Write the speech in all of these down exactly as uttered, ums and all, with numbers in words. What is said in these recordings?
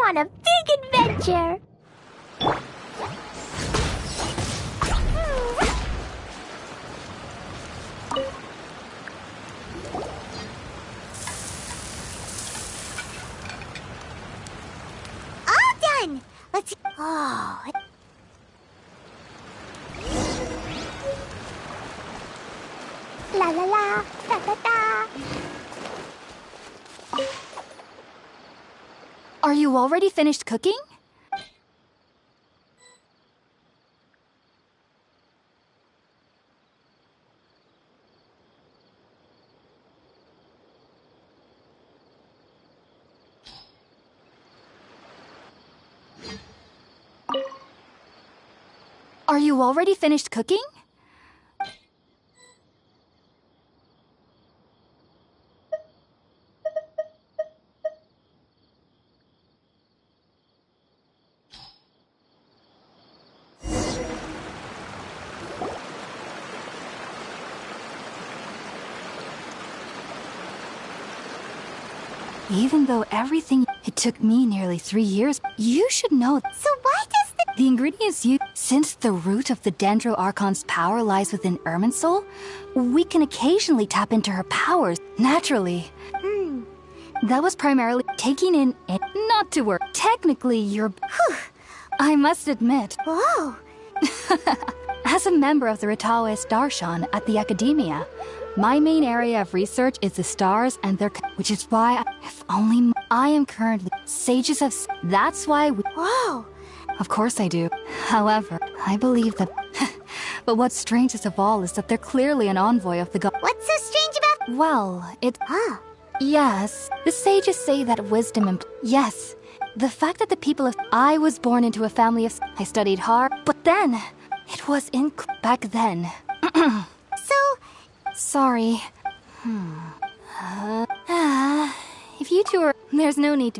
on a big adventure. All done. Let's. Oh. La la la, da da da. Are you already finished cooking? Are you already finished cooking? Even though everything, it took me nearly three years, you should know. So why does the... The ingredients you... Since the root of the Dendro Archon's power lies within Irminsul, we can occasionally tap into her powers, naturally. Hmm. That was primarily taking in... And not to work. Technically, you're... Whew. I must admit. Whoa. As a member of the Ritaoist Darshan at the Academia, my main area of research is the stars and their... Which is why, I, if only I am currently... Sages of... That's why we... Whoa. Of course I do. However, I believe that... But what's strangest of all is that they're clearly an envoy of the god... What's so strange about... Well, it... Huh. Yes. The sages say that wisdom and... Yes. The fact that the people of... I was born into a family of... I studied hard, but then... It was in... Back then. So... Sorry. Hmm. Uh, uh, if you two are... There's no need to...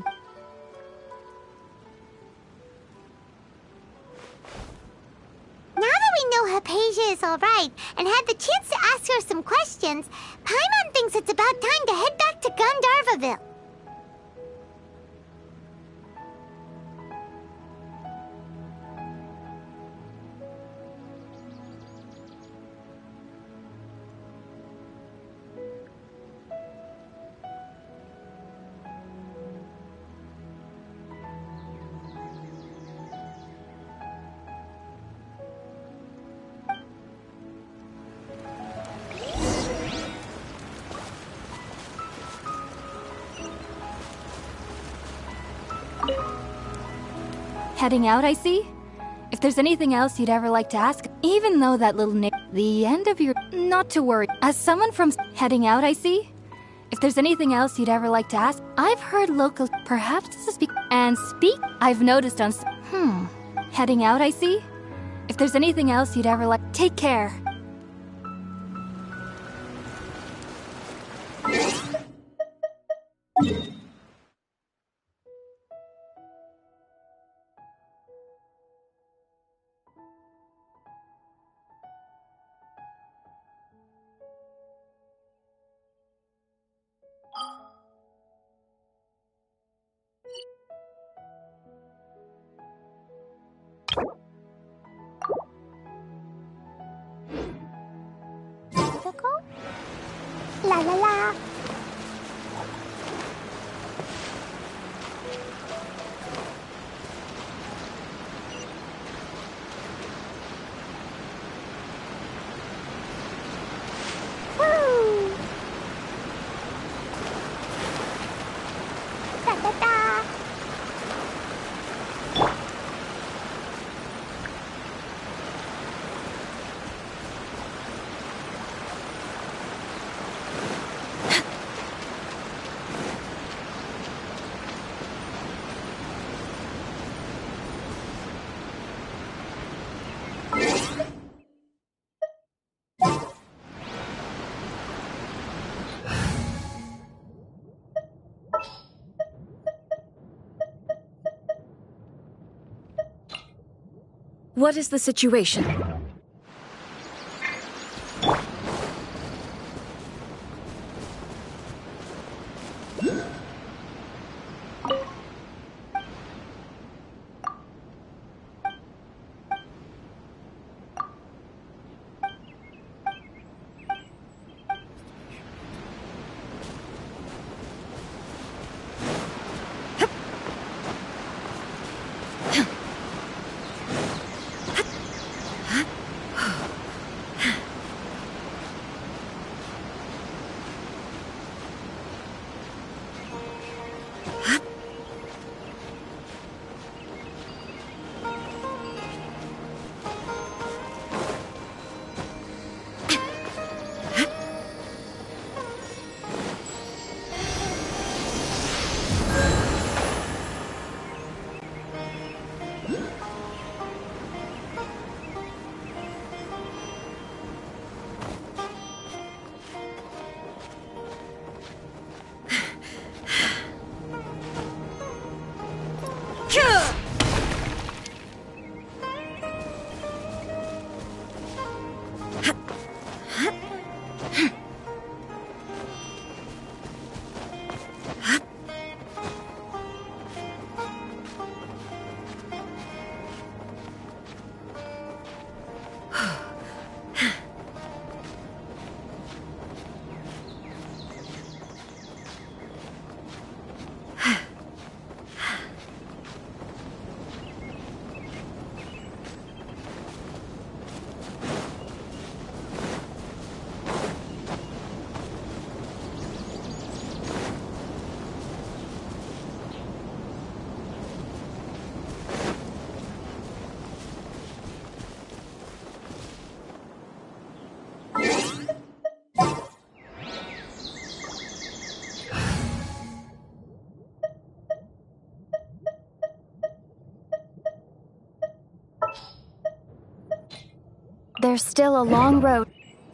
Now that we know Hypatia is alright, and had the chance to ask her some questions, Paimon thinks it's about time to head back to Gandharvaville. Heading out, I see? If there's anything else you'd ever like to ask, even though that little nick... The end of your... Not to worry. As someone from... Heading out, I see? If there's anything else you'd ever like to ask, I've heard local... Perhaps to speak... And speak? I've noticed on... Hmm. Heading out, I see? If there's anything else you'd ever like... Take care. La la la. Woo. Da da da. What is the situation? There's still a long road.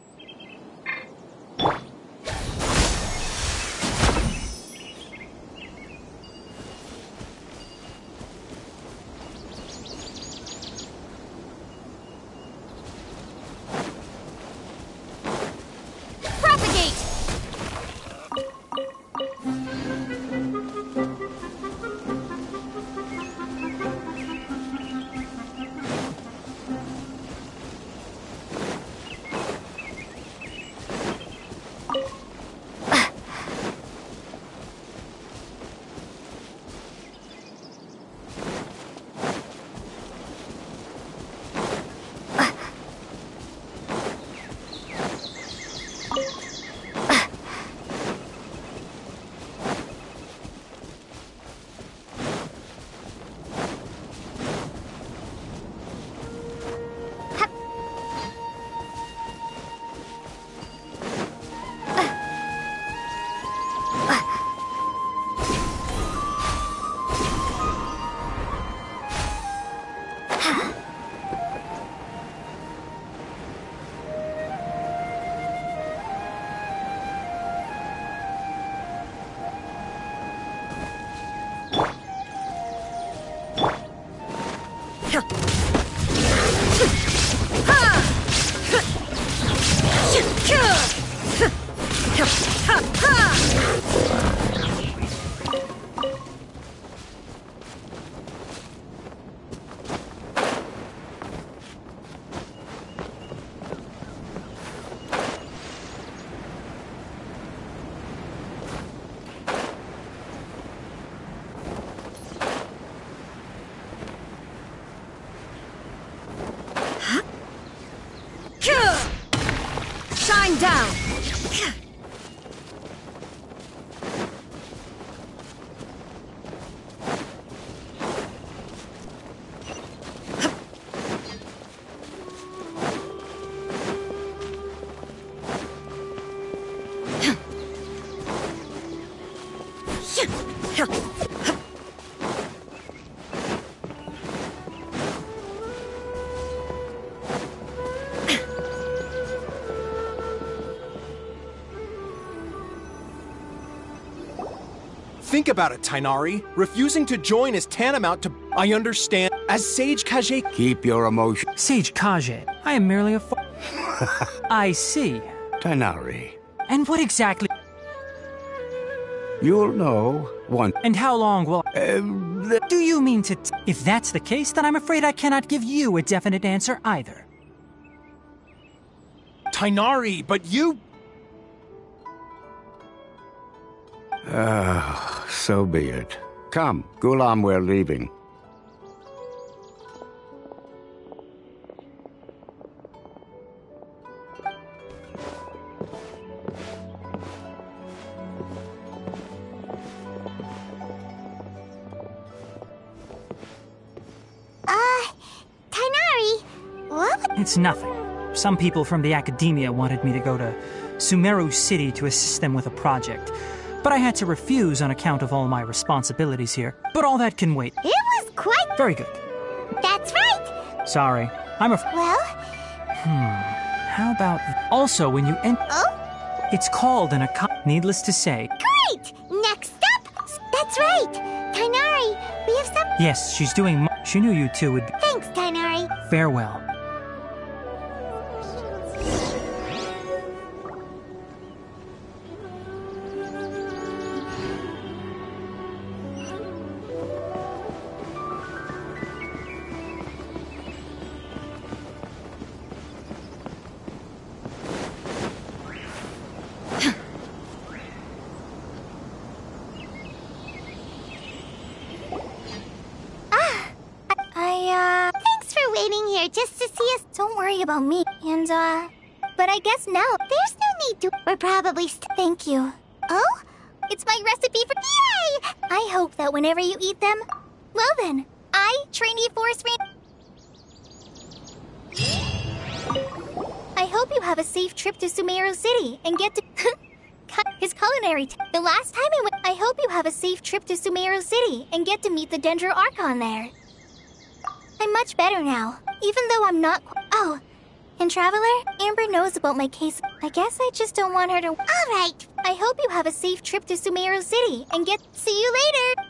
Shine down! Think about it, Tighnari. Refusing to join is tantamount to... I understand. As Sage Kage... Keep your emotion. Sage Kage, I am merely a fo- I see. Tighnari. And what exactly... You'll know one... And how long will... Uh, the... Do you mean to... T- if that's the case, then I'm afraid I cannot give you a definite answer either. Tighnari, but you... Ah, so be it. Come, Gulam, we're leaving. Uh, Tighnari, what? It's nothing. Some people from the academia wanted me to go to Sumeru City to assist them with a project. But I had to refuse on account of all my responsibilities here. But all that can wait. It was quite... Very good. That's right. Sorry. I'm a... Well? Hmm. How about... Also, when you enter... Oh? It's called an account... Needless to say... Great! Next up! That's right! Tighnari, we have some... Yes, she's doing... Mu- she knew you two would... Thanks, Tighnari. Farewell. Just to see us. Don't worry about me. And, uh... But I guess now, there's no need to... We're probably st- Thank you. Oh? It's my recipe for... Yay! I hope that whenever you eat them... Well then, I, Trainee Forest Ranger... I hope you have a safe trip to Sumeru City and get to... His culinary... T- the last time I went... I hope you have a safe trip to Sumeru City and get to meet the Dendro Archon there. I'm much better now, even though I'm not qu- Oh, And Traveler, Amber knows about my case. I guess I just don't want her to. Alright! I hope you have a safe trip to Sumeru City and get. See you later!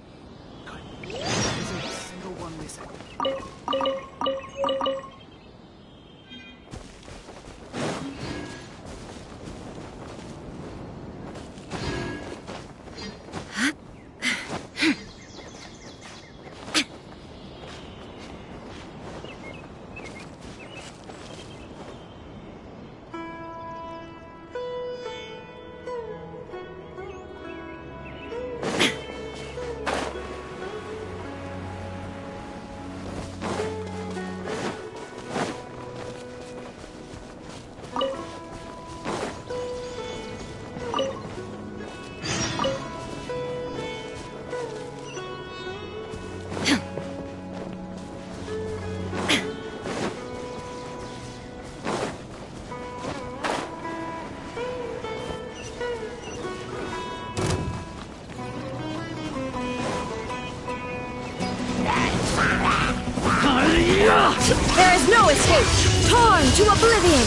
There is no escape! Torn to oblivion!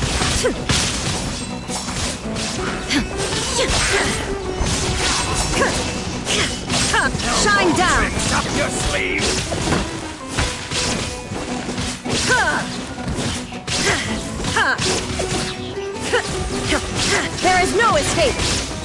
Shine down! Up your sleeve! There is no escape!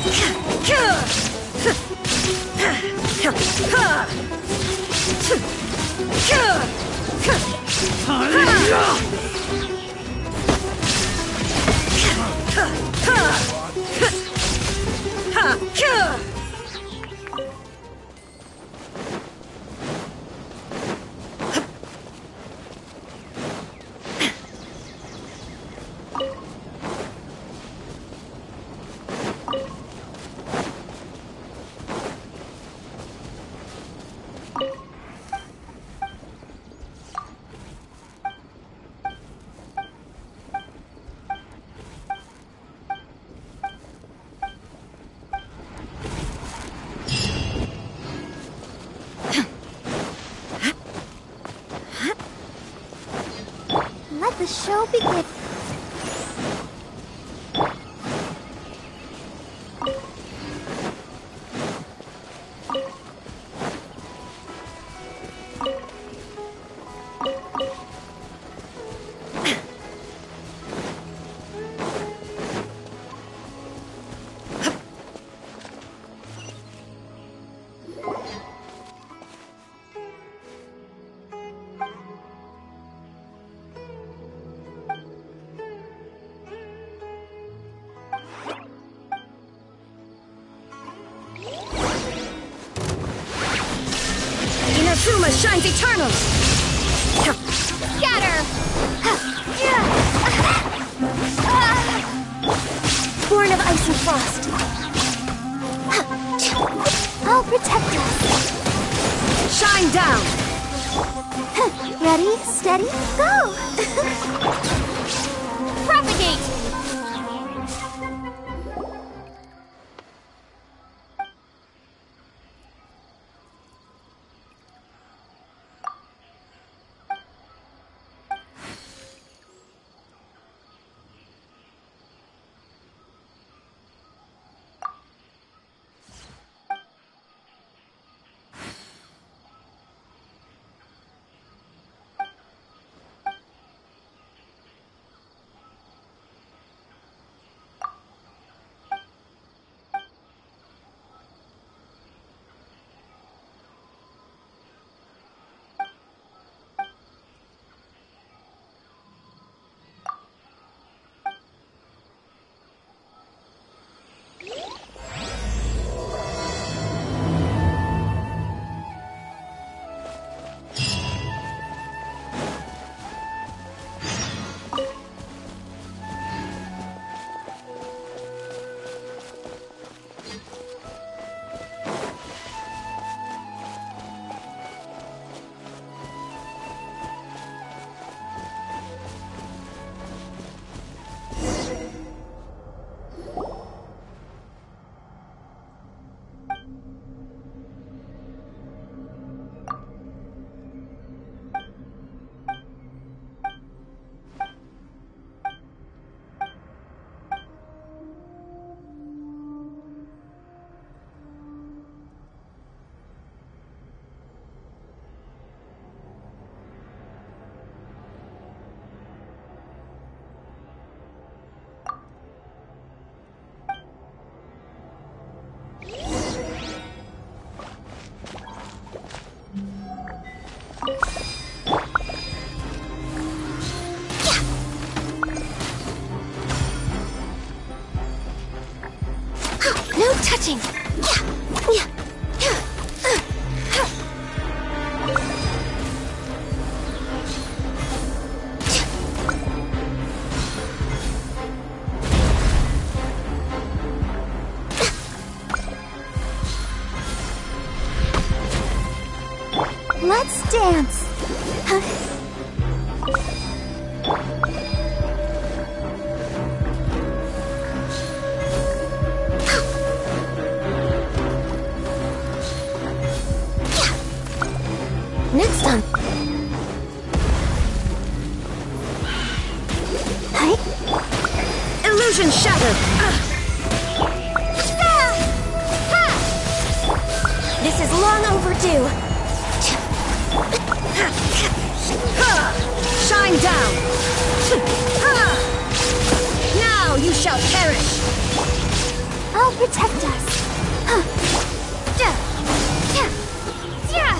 Let the show begin. Inazuma shines eternal! Scatter! Born of ice and frost! I'll protect us. Shine down! Ready, steady, go! Propagate! Catching! Let's dance. Huh? Next time. Hi. Illusion shattered! This is long overdue. Shine down! Now you shall perish! I'll protect us. Huh. Yeah. Yeah. Yeah.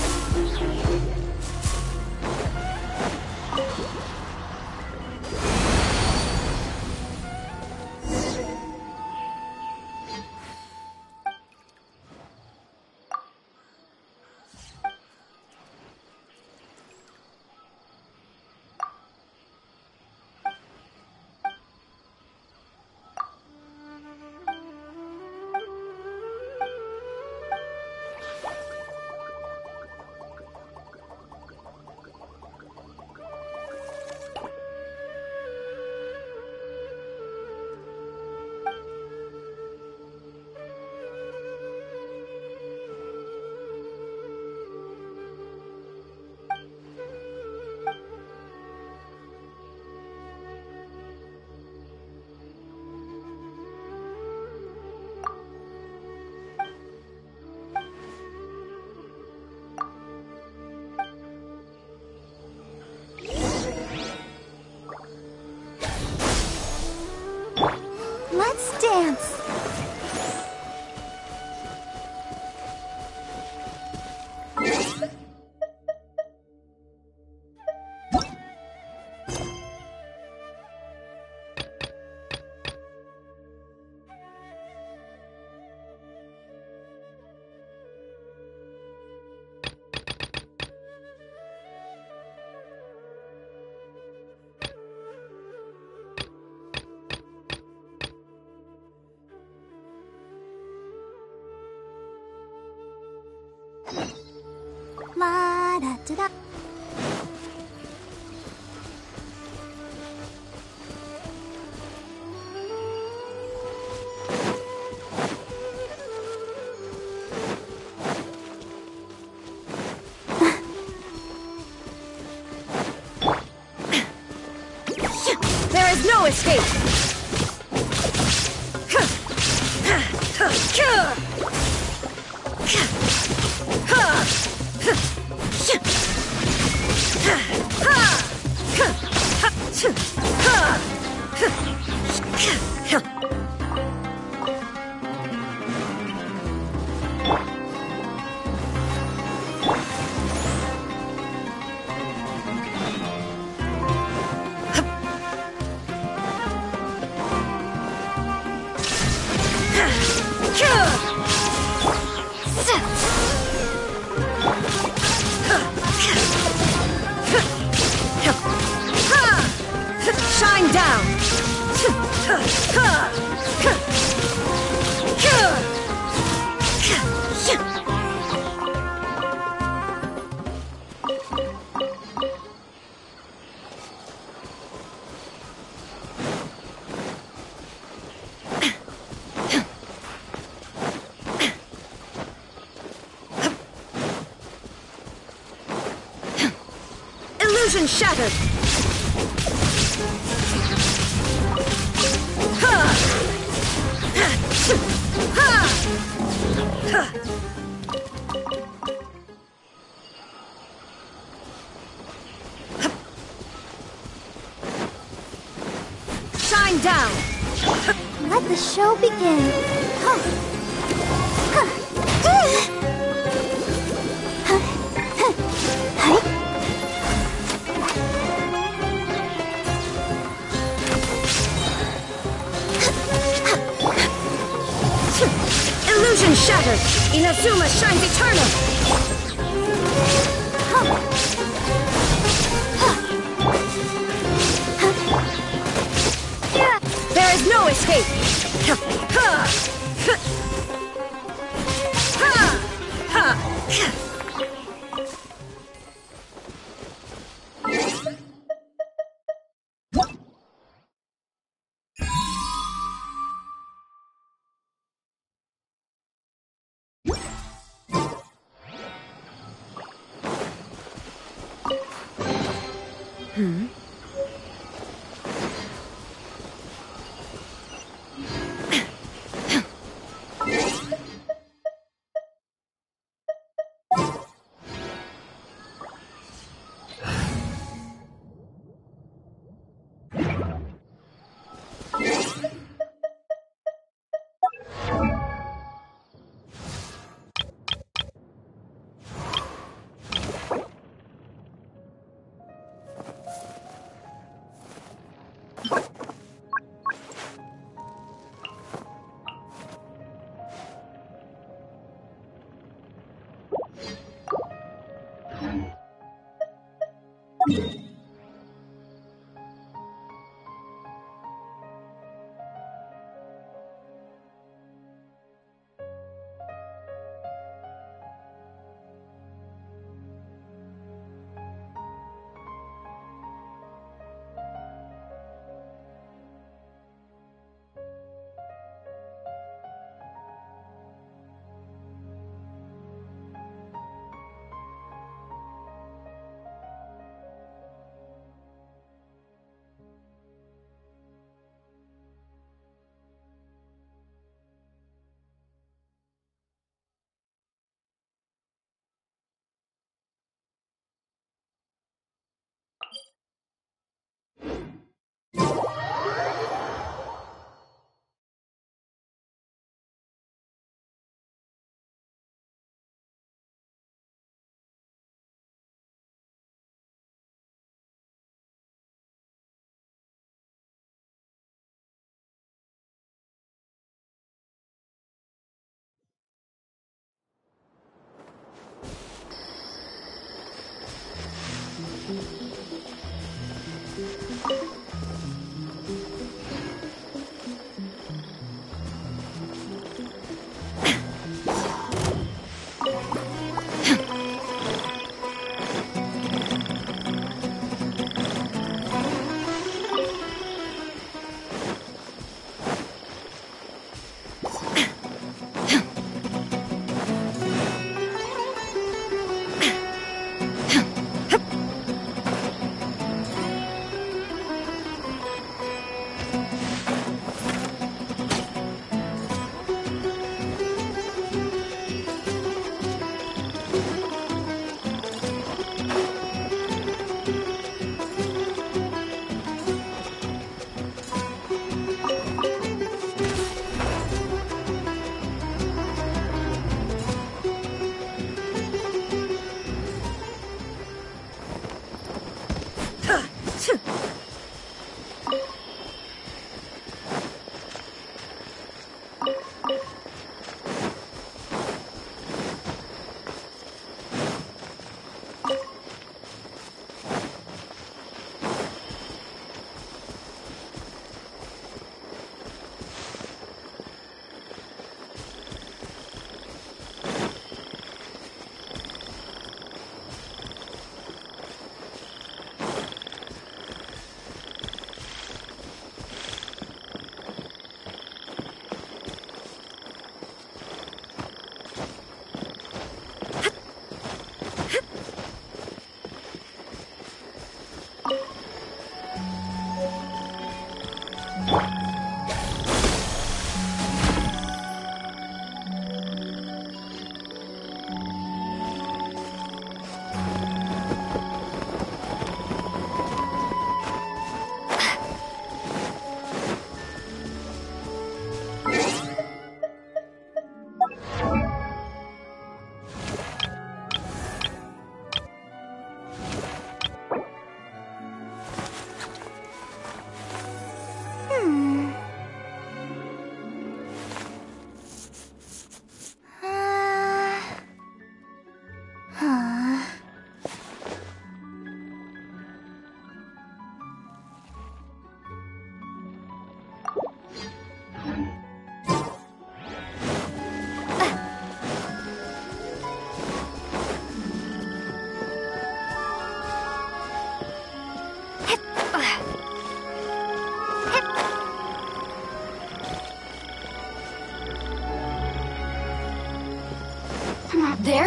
Let's dance. La da da da. There is no escape! Shine down! Illusion shattered! Shine down! Let the show begin. Huh. Huh. Huh. Huh. Huh. Dharma shines eternal! There is no escape! Hmm?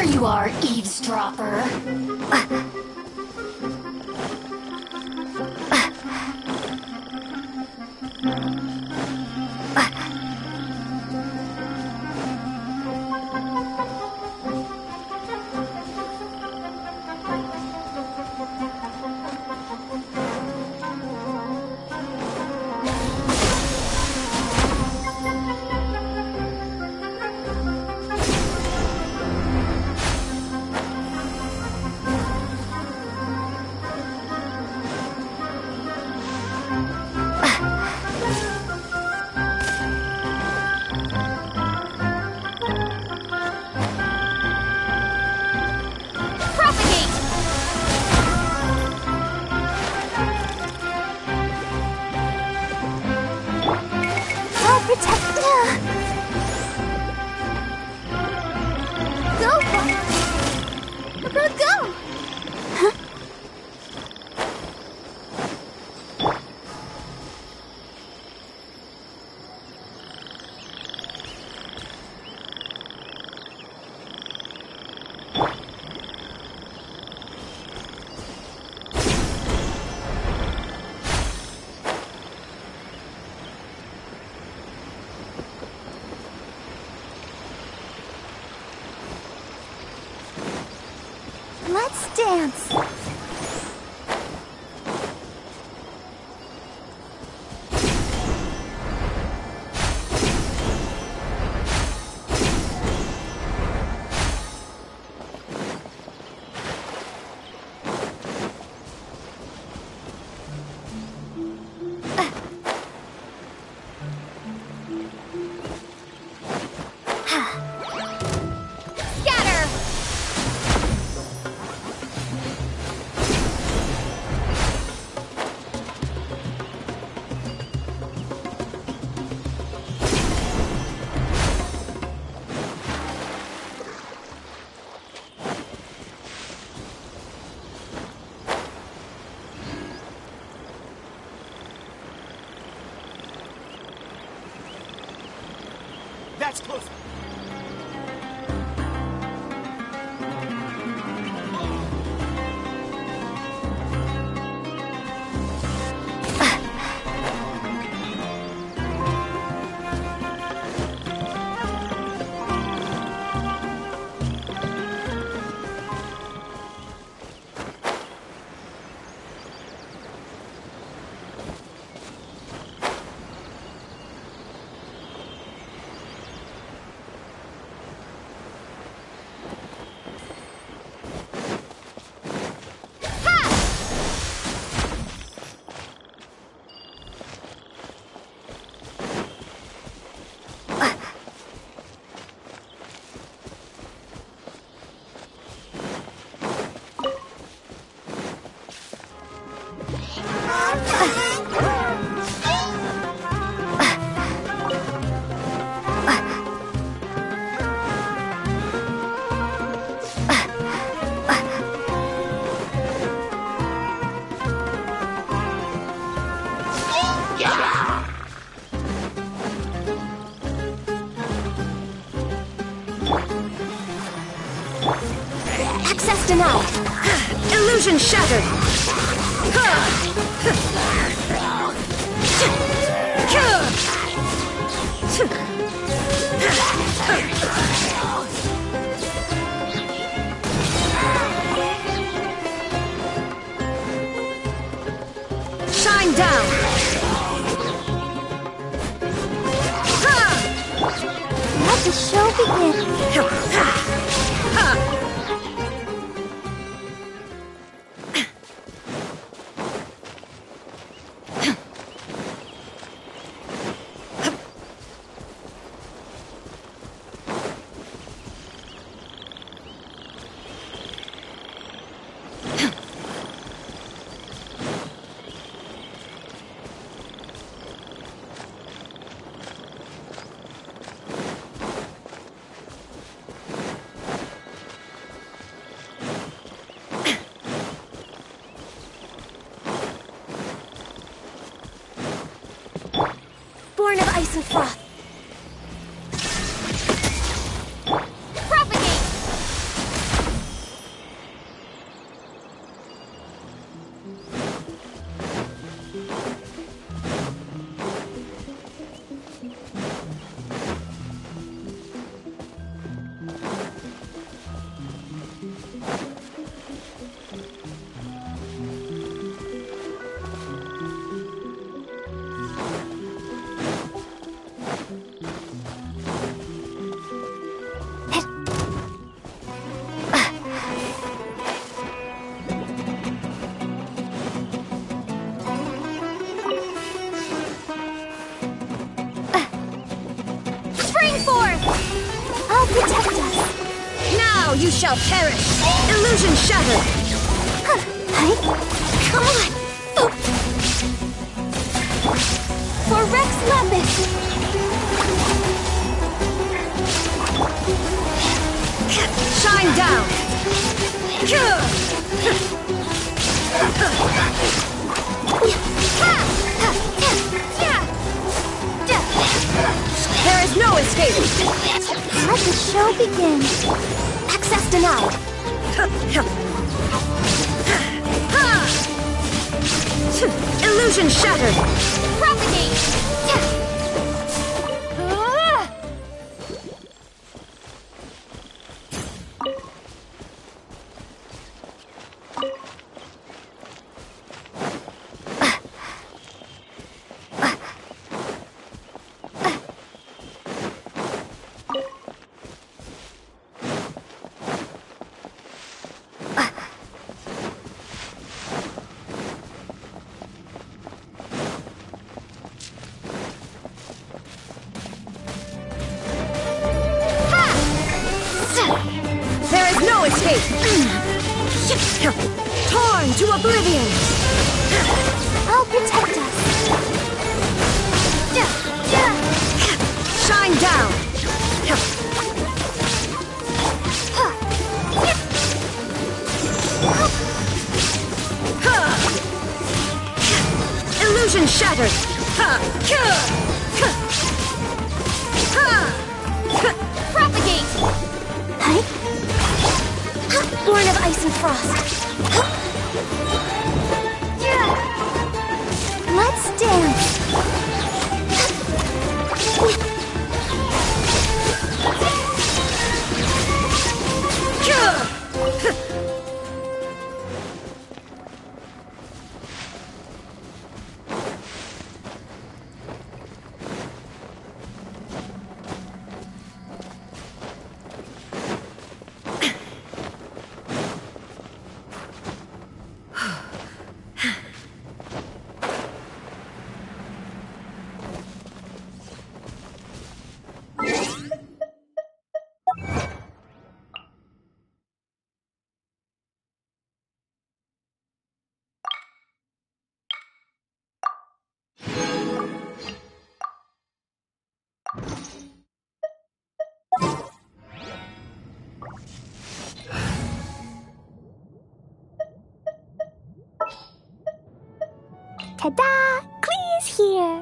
There you are, eavesdropper. Let's dance. That's close. Access denied. Illusion shattered. Shine down. Let the show begin. Born of ice and froth. Propagate! you shall perish! Illusion shattered! Hey, come on! Oh. For Rex Lapis! Shine down! There is no escape! Let the show begin. Access denied! Illusion shattered! Propagate! There is no escape! Torn to oblivion! I'll protect us. Shine down! Illusion shattered! Propagate! Hey? Born of ice and frost. Let's dance. Ta-da! Clee's here!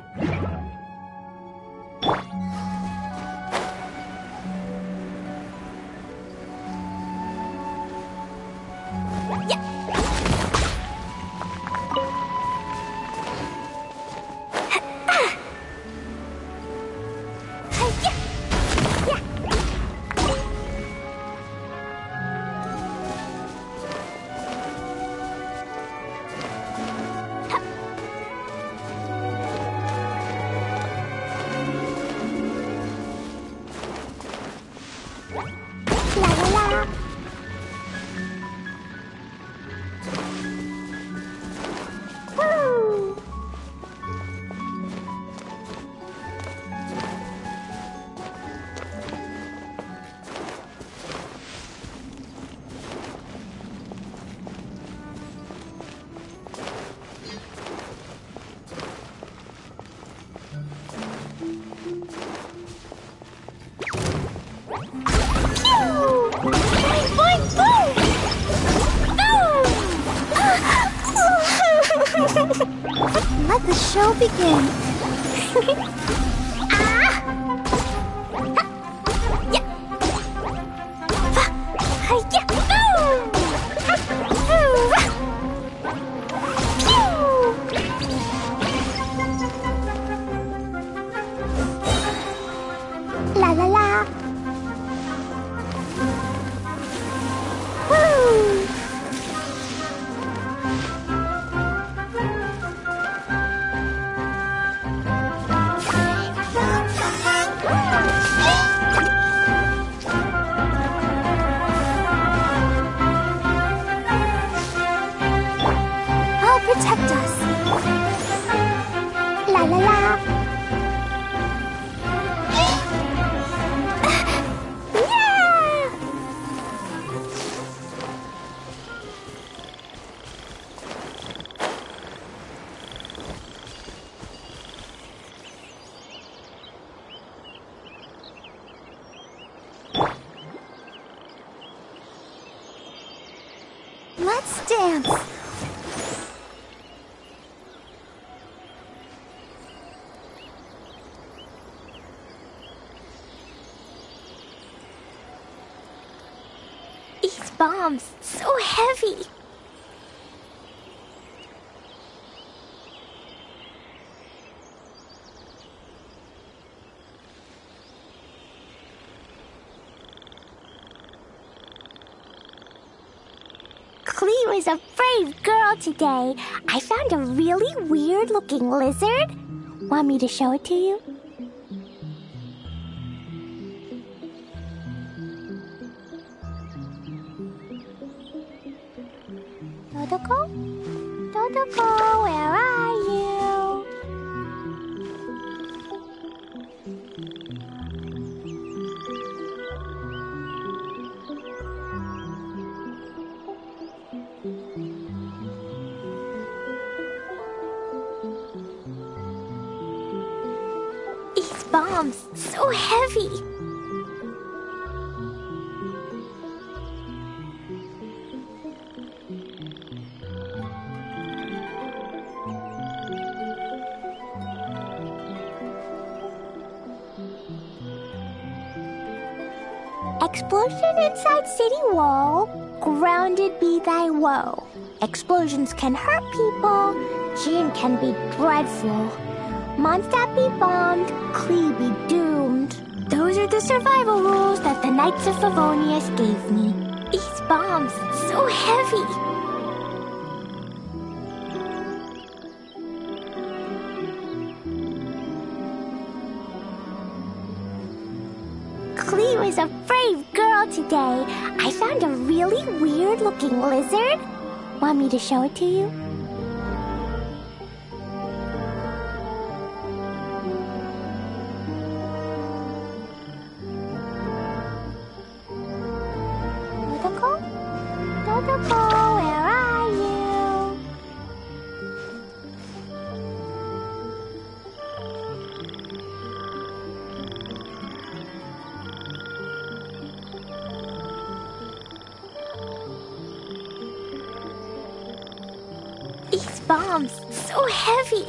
Let the show begin. Ah! Yeah. Yeah. La la la. Woo! Let's dance. These bombs, so heavy. Klee was a brave girl today. I found a really weird-looking lizard. Want me to show it to you? Dodoko? Dodoko, where are you? These bombs, so heavy. Explosion inside city wall, grounded be thy woe. Explosions can hurt people, Jean can be dreadful. Mondstadt be bombed, Klee be doomed. Those are the survival rules that the Knights of Favonius gave me. These bombs, so heavy. Klee was a brave girl today. I found a really weird-looking lizard. Want me to show it to you? Dodoko? Dodoko, where are you? These bombs, so heavy.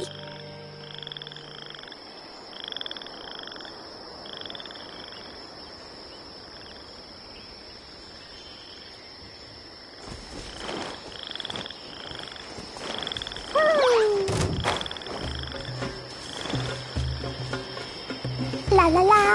Hmm. La la la.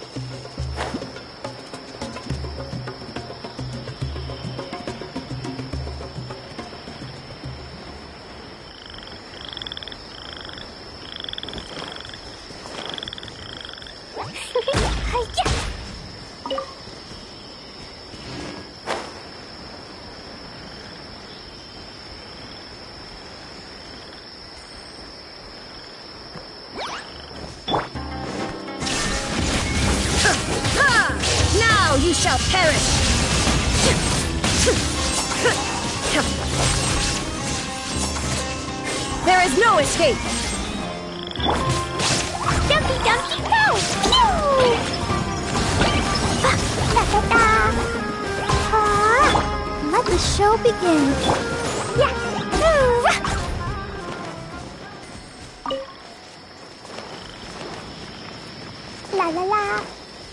Now you shall perish! There is no escape! Dumpy Dumpy go! Pew! Da da da! Ah, let the show begin. Yeah! Ooh. La la la!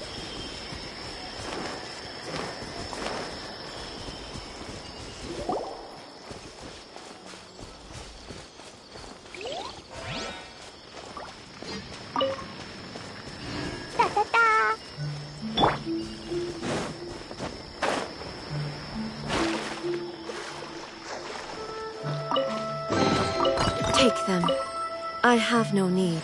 Da da da! Take them. I have no need.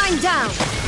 Shine down!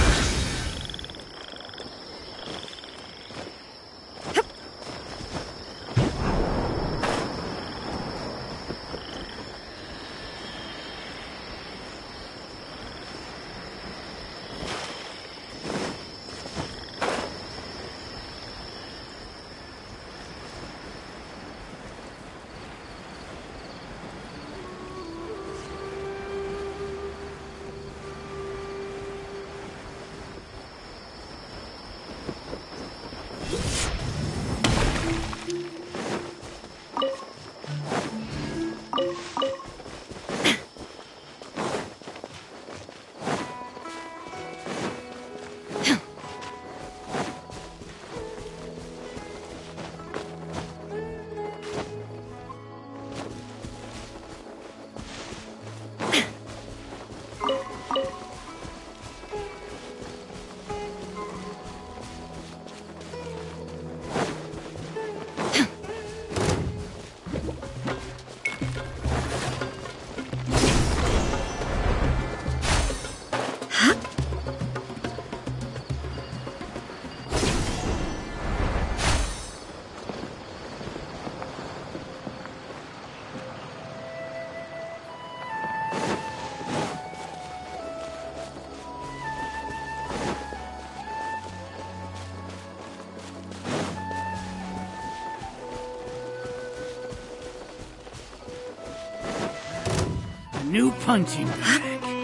New punching bag.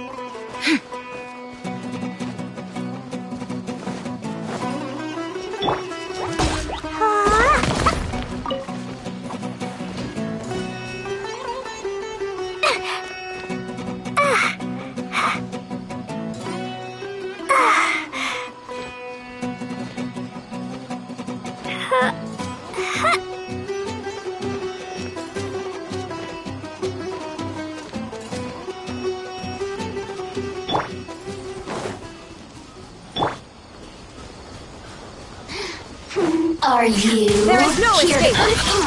Are you? There is no here? escape!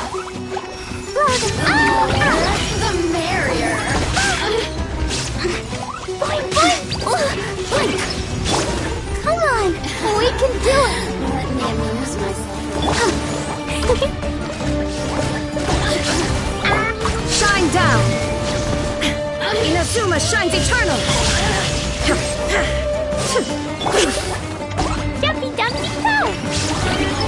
The merrier. Boing, boing. Boing. Come on, we can do it. Let me amuse myself. Shine down! Inazuma shines eternal! Jumpy, dumpy, go!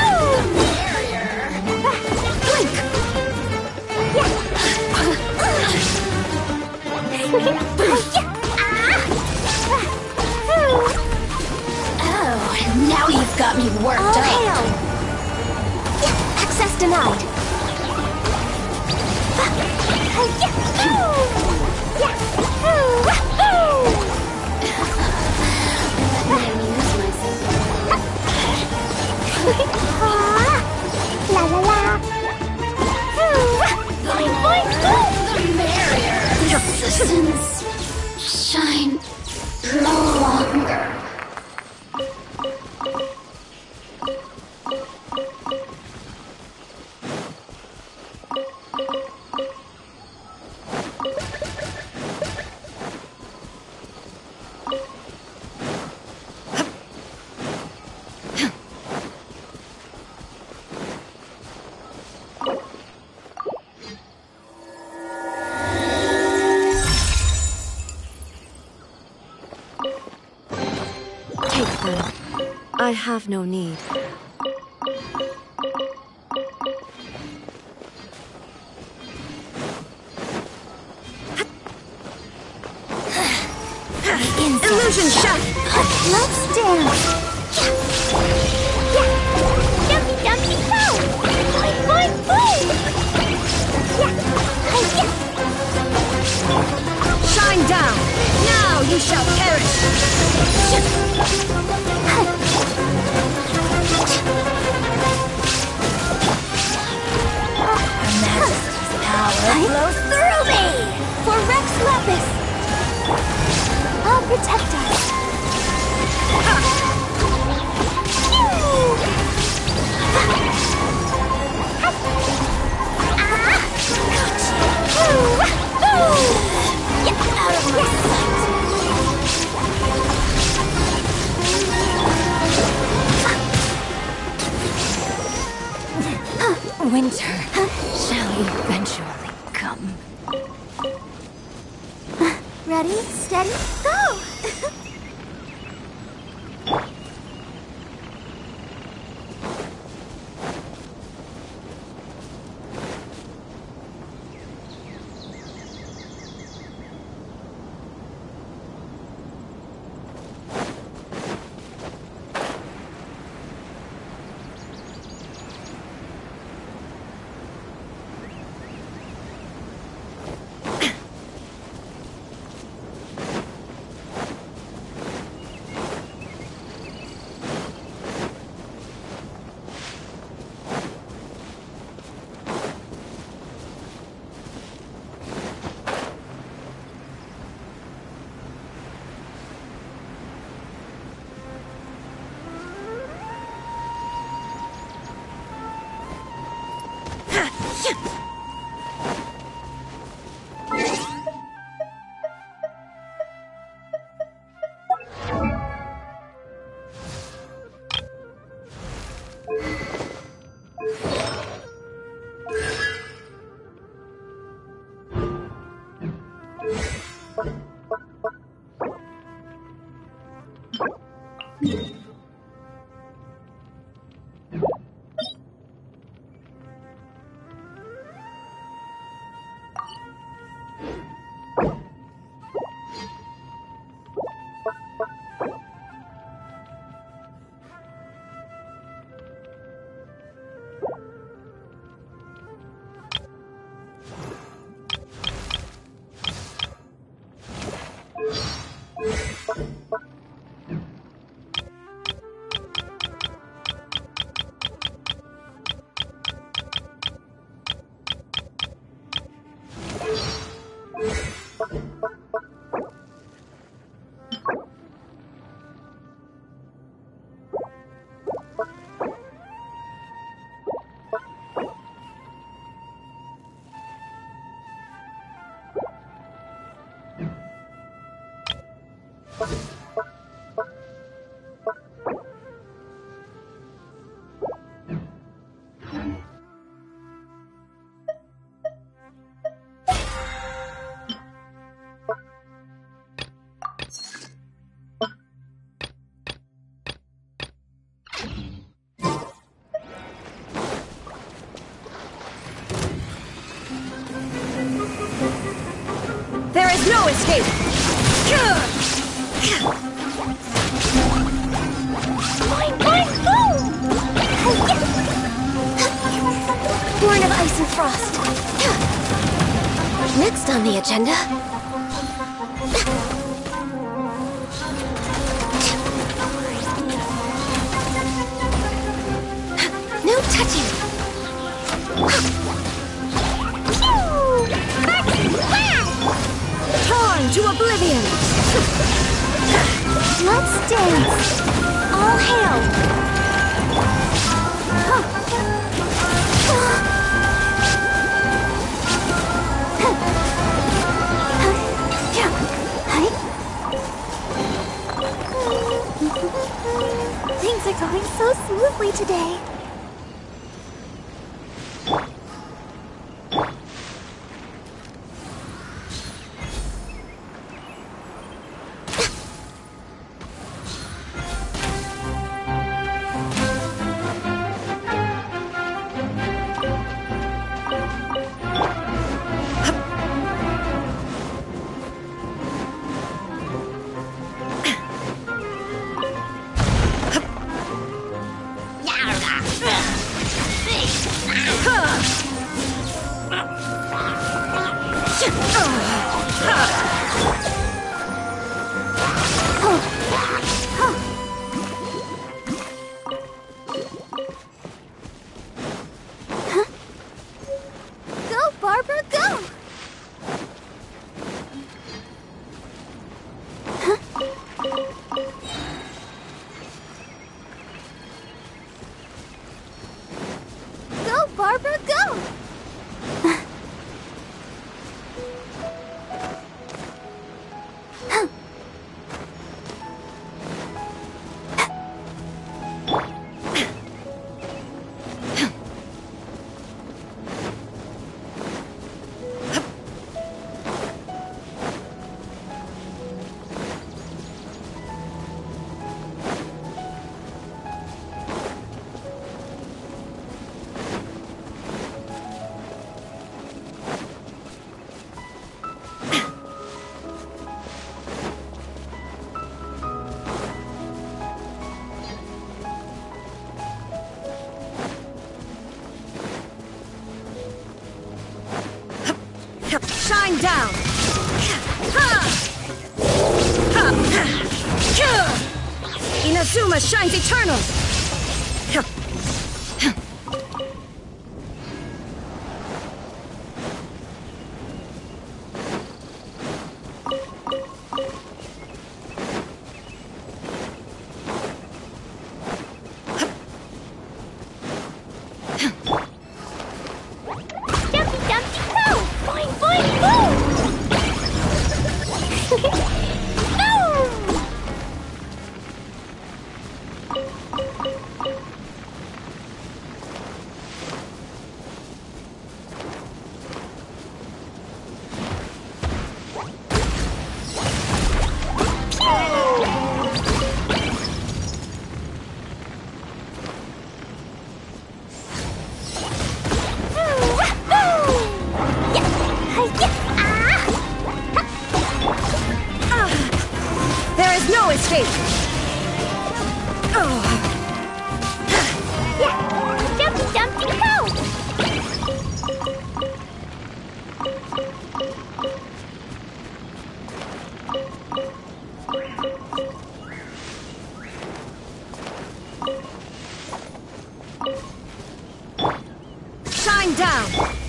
Oh, now you've got me worked All up. hail! Access denied. Let me amuse myself. La la la. Boing, boing, boing. The merrier. Citizens shine longer. Take them. I have no need. Illusion shot! Let's dance. Jumpy, jumpy, go! Boing, boing, boing. Shine down! Now you shall perish! Her Majesty's power flows through me! For Rex Lapis! I'll protect us. Get out of my sight! Ready, steady, go! There is no escape! Mine, mine, go! Oh, yes! Born of ice and frost. Next on the agenda... No touching! Torn to oblivion! Let's dance! All hail! Things are going so smoothly today. Go, Barbara, go! Go, Barbara, go! Shine down! Ha! Ha! Inazuma shines eternal! Jumpy, jumpy, go! Boing, boing, boom! Boom! There is no escape! Oh. Jumpy, jumpy, go! Shine down!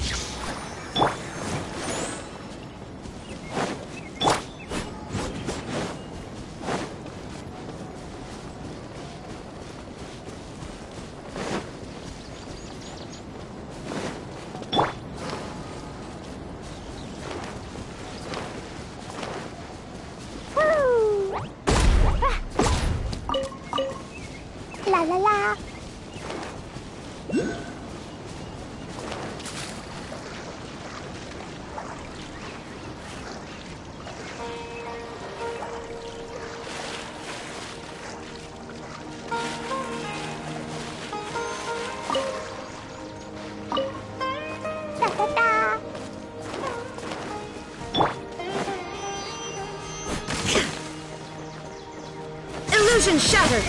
Woo! La la la. Da da da. Illusion shattered!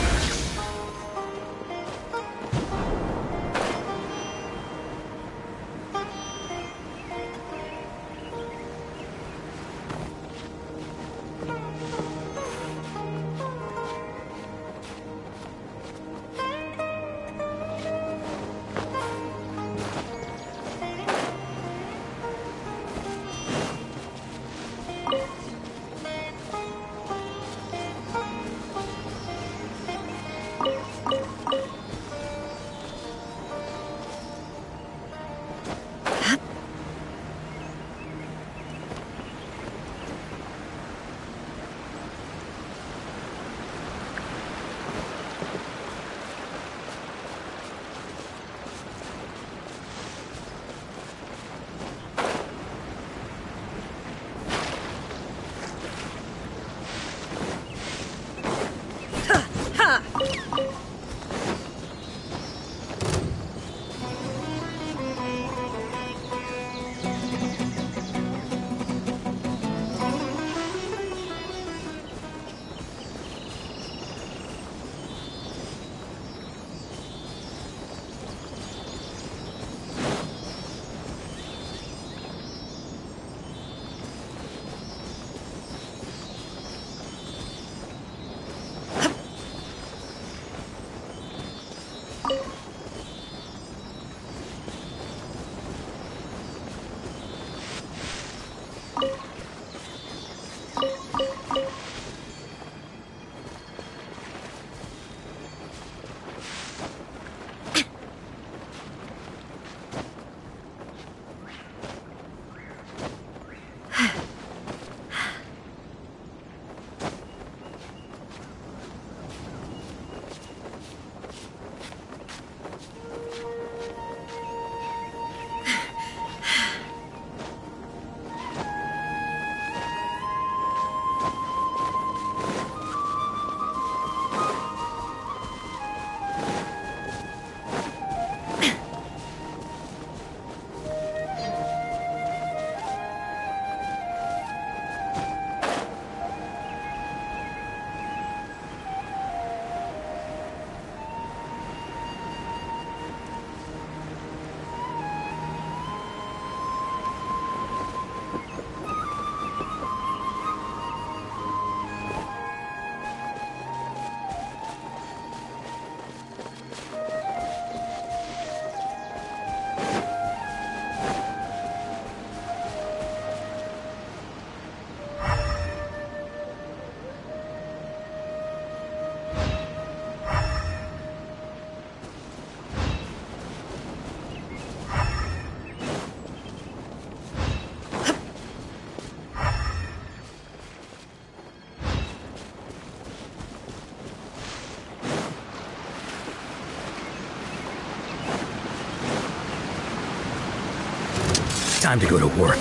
time to go to work.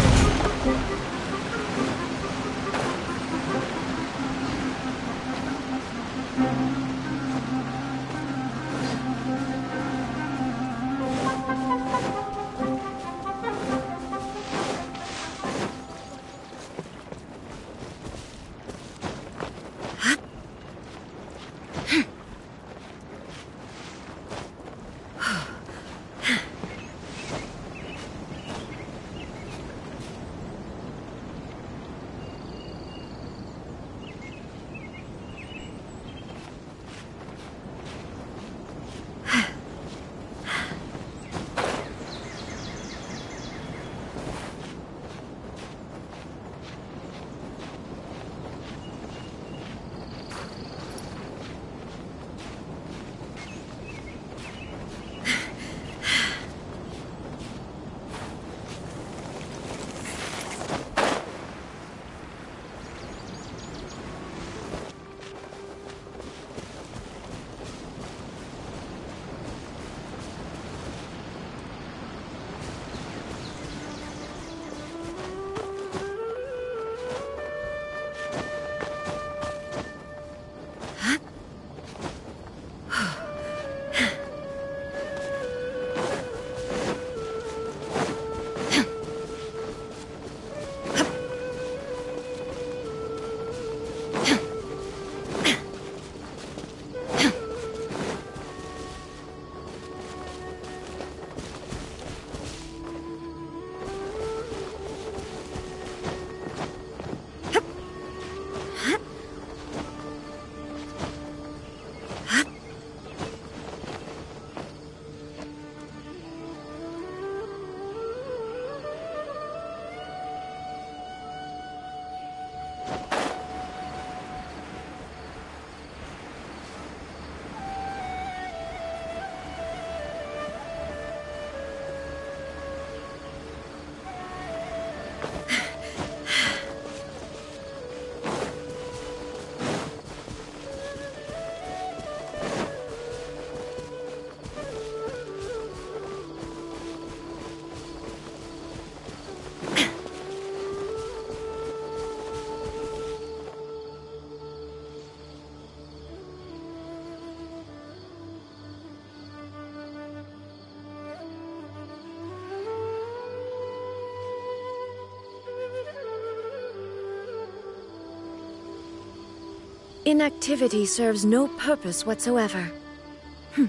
Inactivity serves no purpose whatsoever. Hm.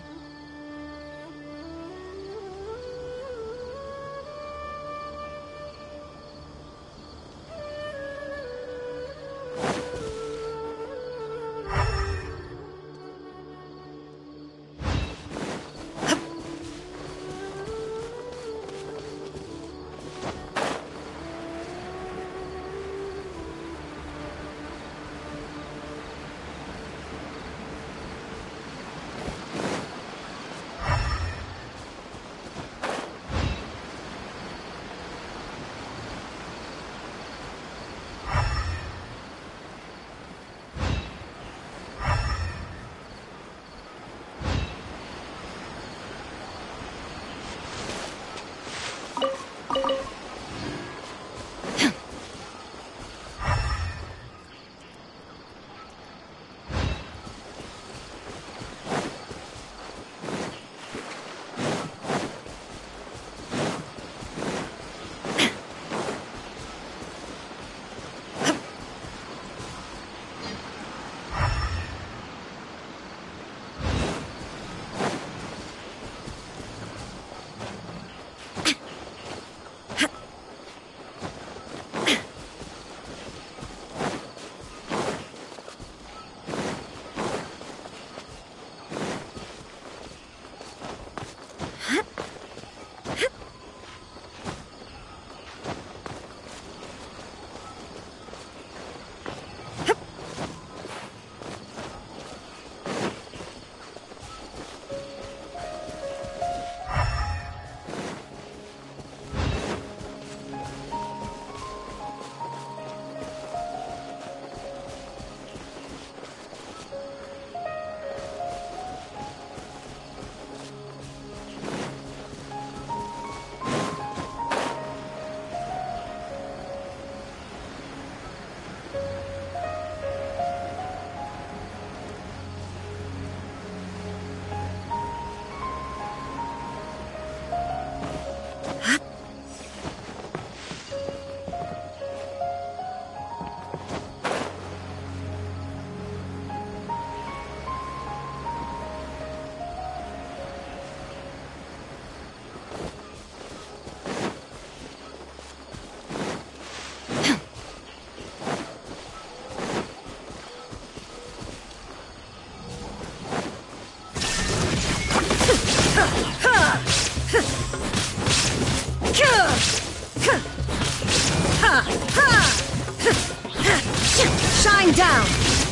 down!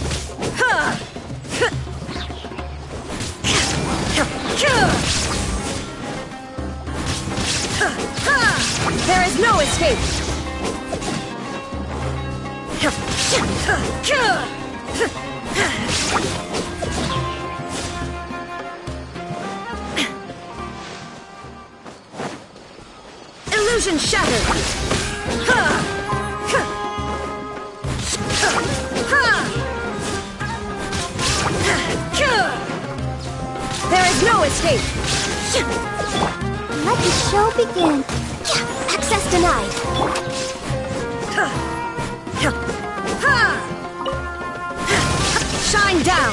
There is no escape! Illusion shattered! There is no escape! Let the show begin. Access denied! Shine down!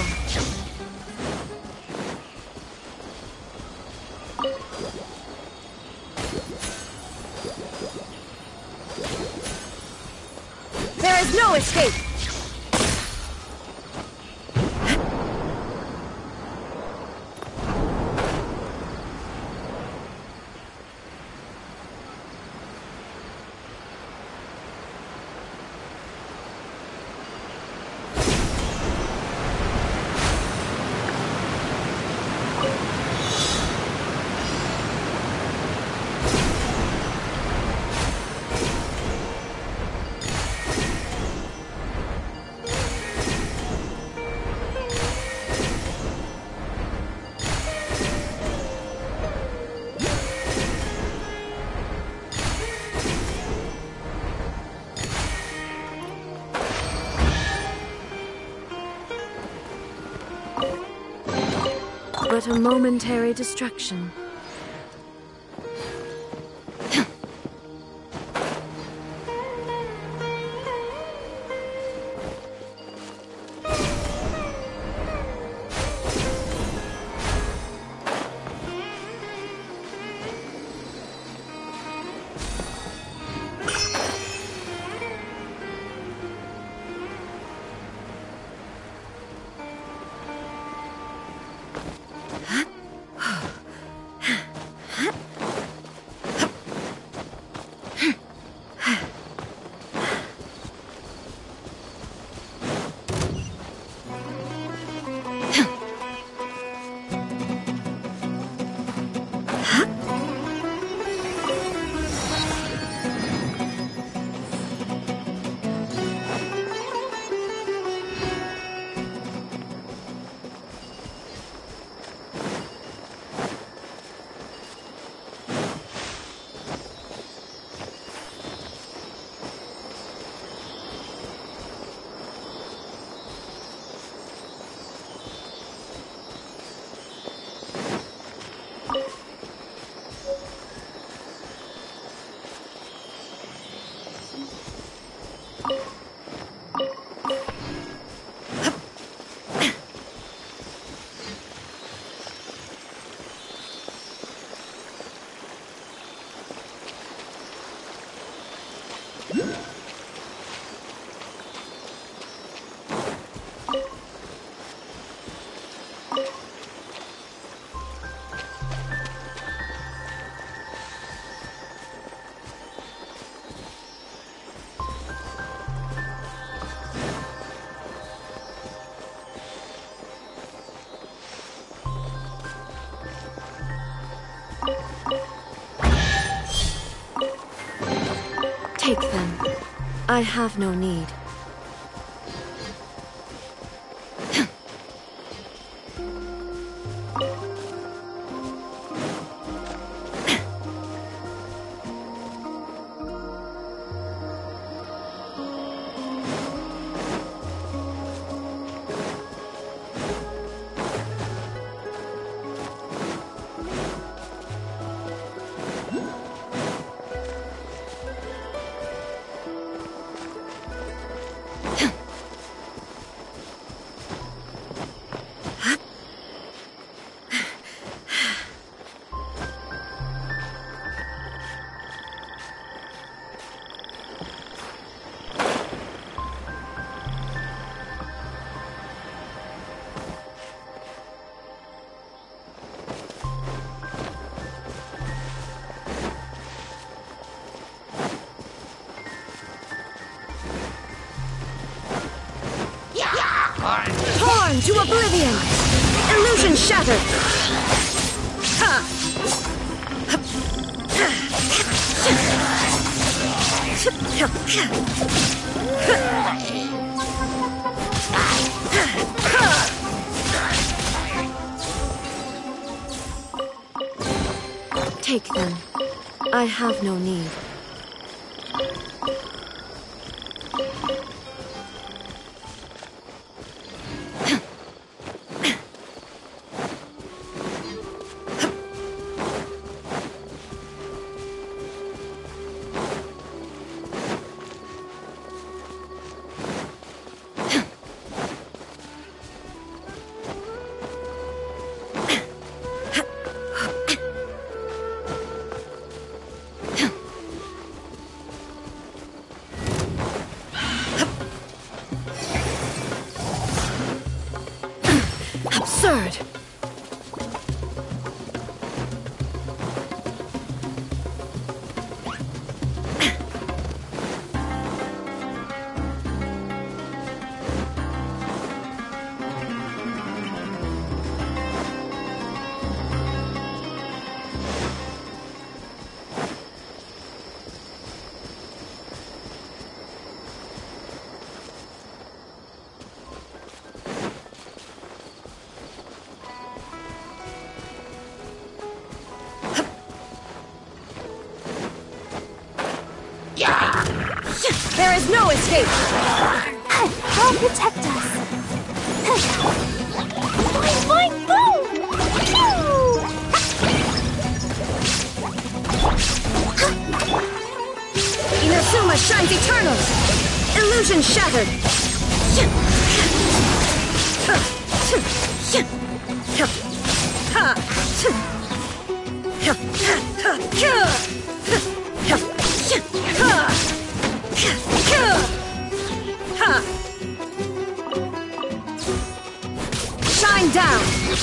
There is no escape! But a momentary distraction. Take them. I have no need. Torn to oblivion! Illusion shattered! Ha! Take them. I have no need. Absurd! There is no escape! I'll protect us. Boing, boing, boom! Inazuma shines eternal! Illusion shattered! Shine down!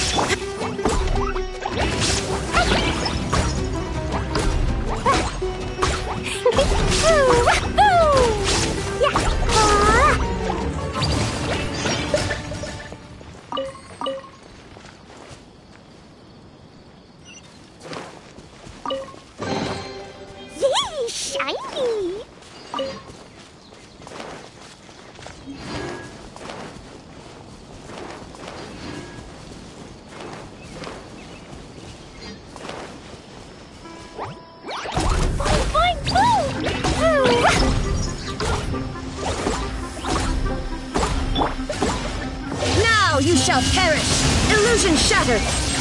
Yay, shiny! Now you shall perish! Illusion shattered!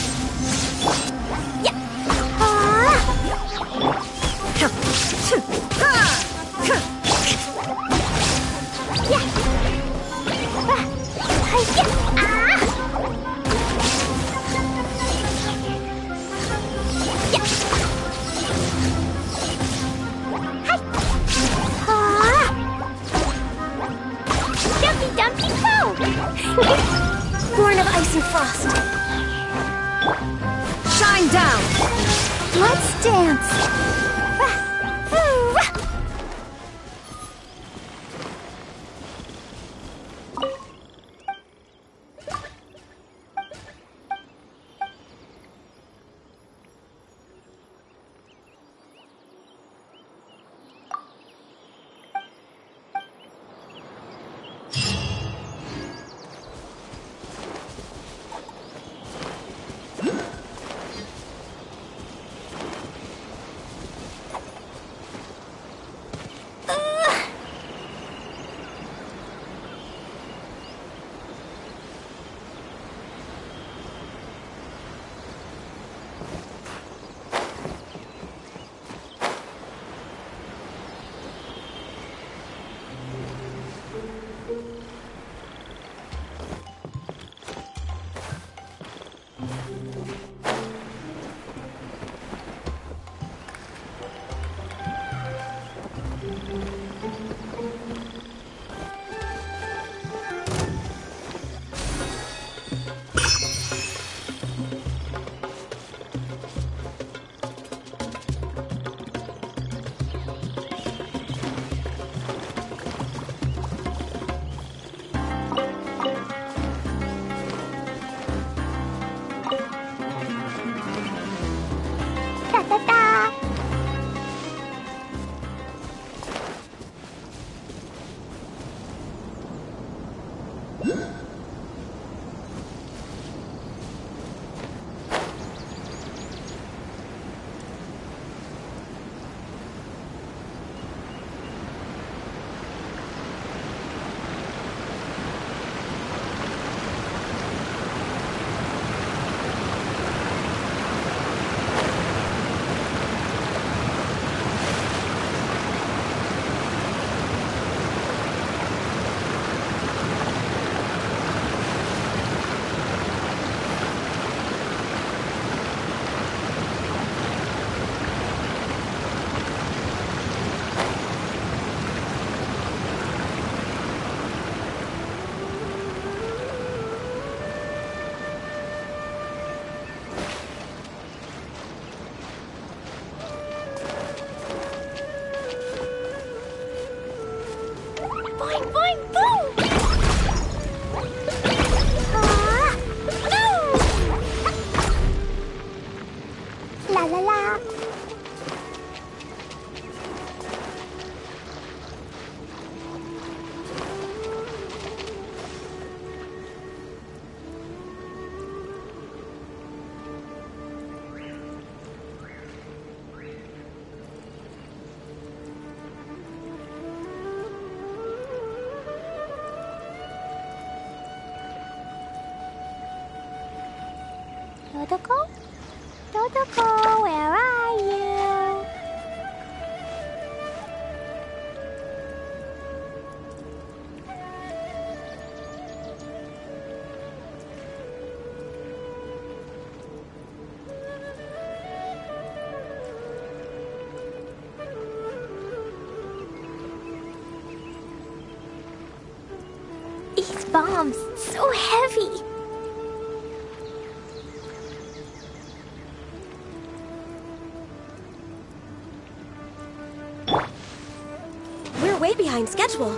Dumpy, dumpy, go! Born of ice and frost. Shine down! Let's dance! Boing, boing, boom! Ah! Boom! La la la! Dodoko? Dodoko, where are you? These bombs, so heavy. We're way behind schedule.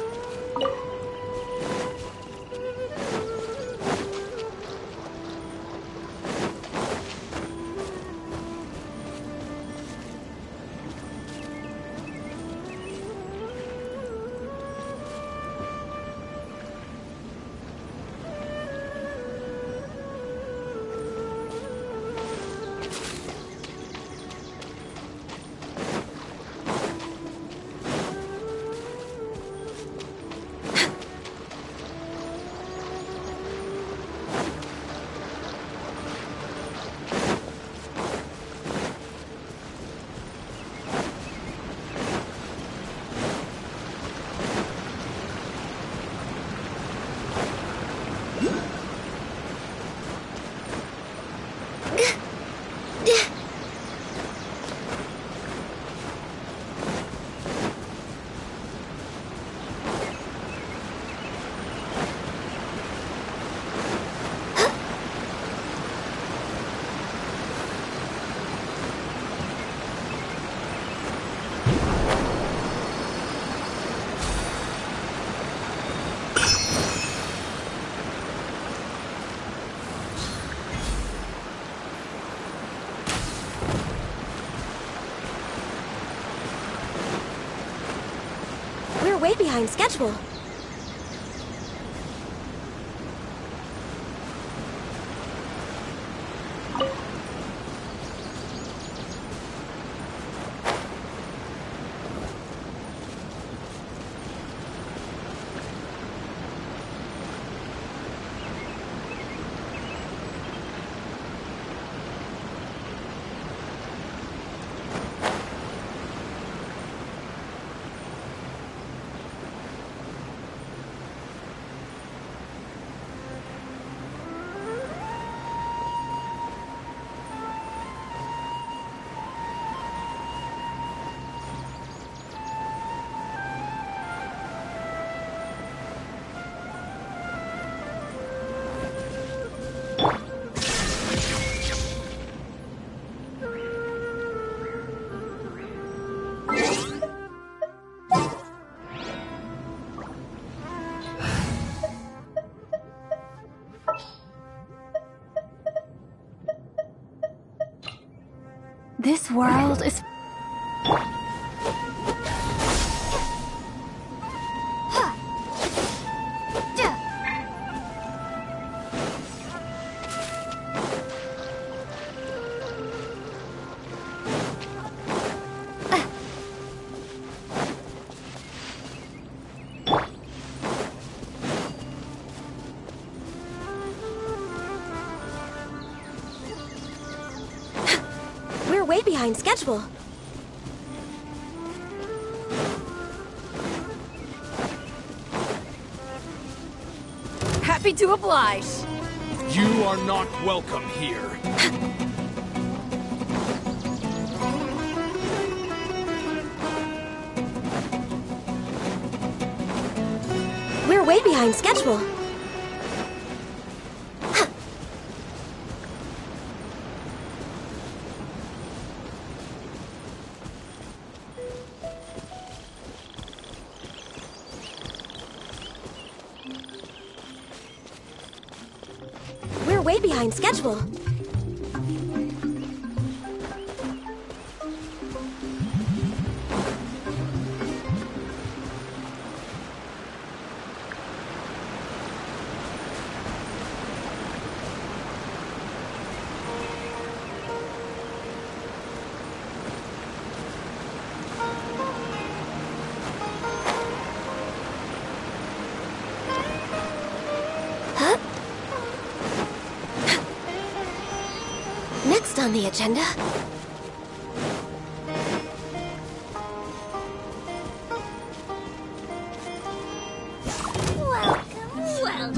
We're way behind schedule. This world is... Way behind schedule. Happy to oblige. You are not welcome here. We're way behind schedule. way behind schedule. Next on the agenda... Welcome,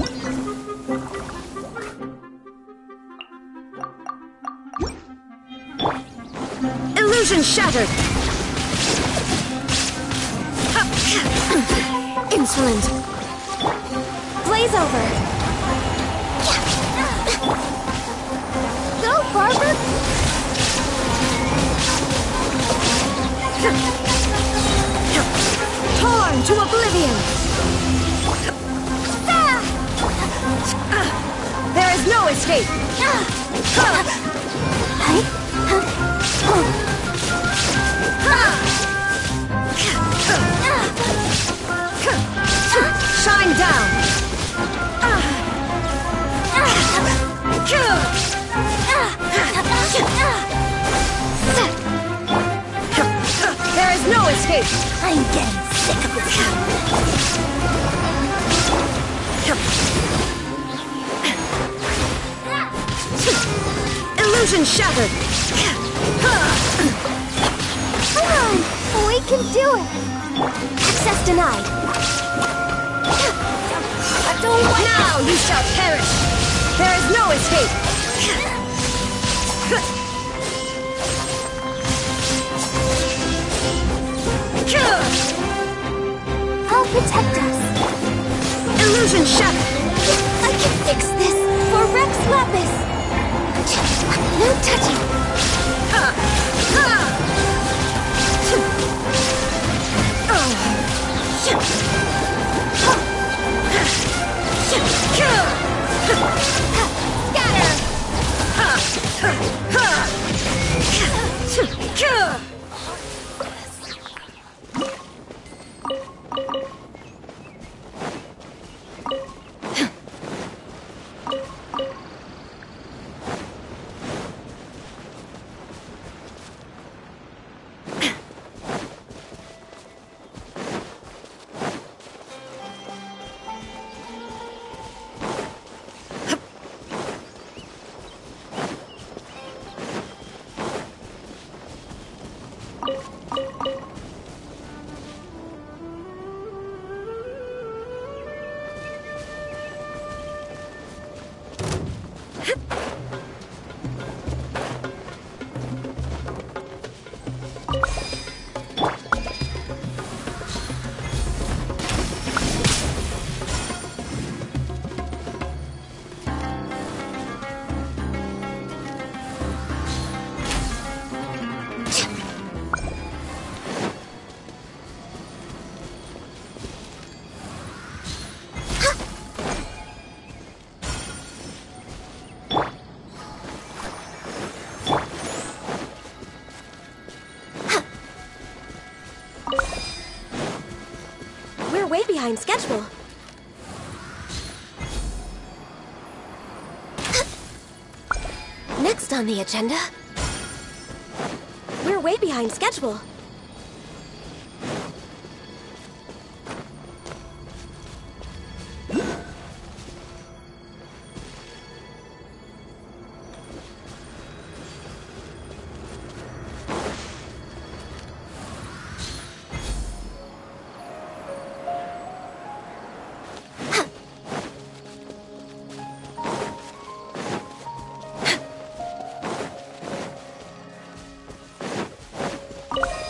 welcome. Illusion shattered! Insolent! Blaze over! Go, Barber! Torn to oblivion! There is no escape! Shine down! There is no escape! I'm getting sick of this. Illusion shattered! Come on, we can do it. Access denied! Now you shall perish! There is no escape! I'll protect us. Illusion shattered! I can fix this for Rex Lapis. No touching. Ha! Ha! Scatter. Way behind schedule. Next on the agenda... We're way behind schedule. You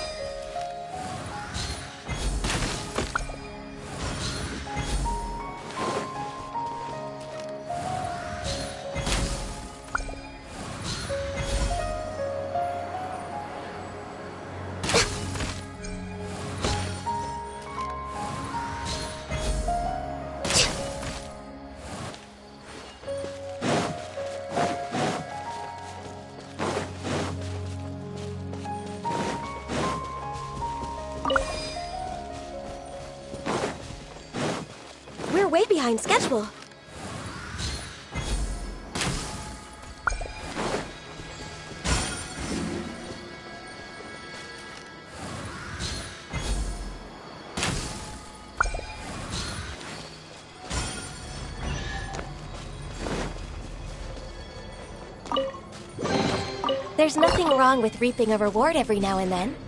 We're way behind schedule. There's nothing wrong with reaping a reward every now and then.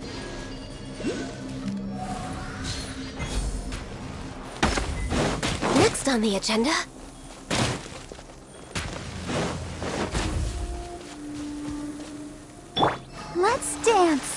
Next on the agenda... Let's dance.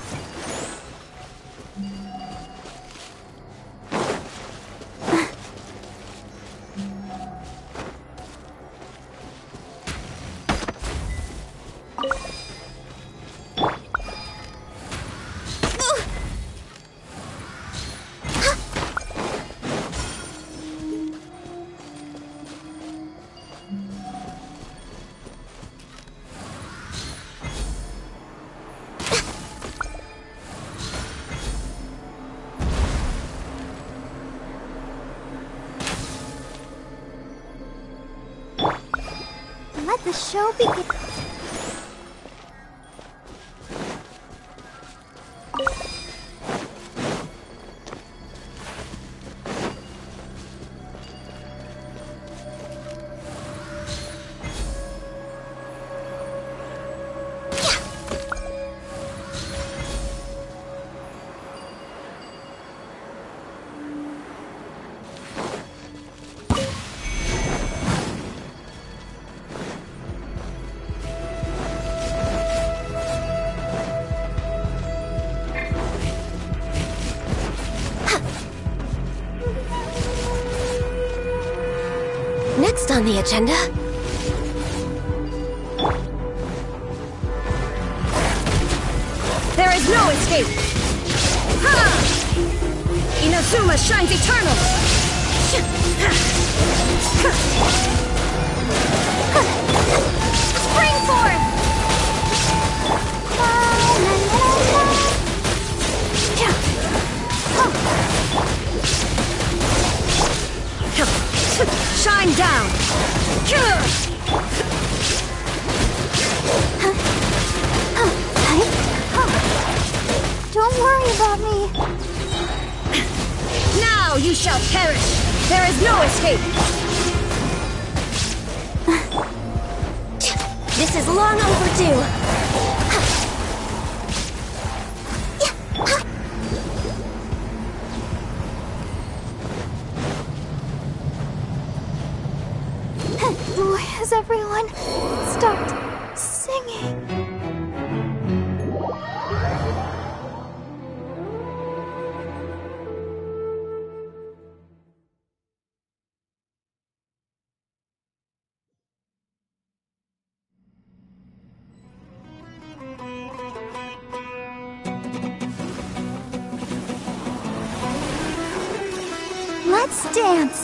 Let the show begin. Next on the agenda... There is no escape! Ha! Inazuma shines eternal! Spring forth! Shine down! Don't worry about me. Now you shall perish! There is no escape! This is long overdue! Why has everyone stopped singing? Let's dance.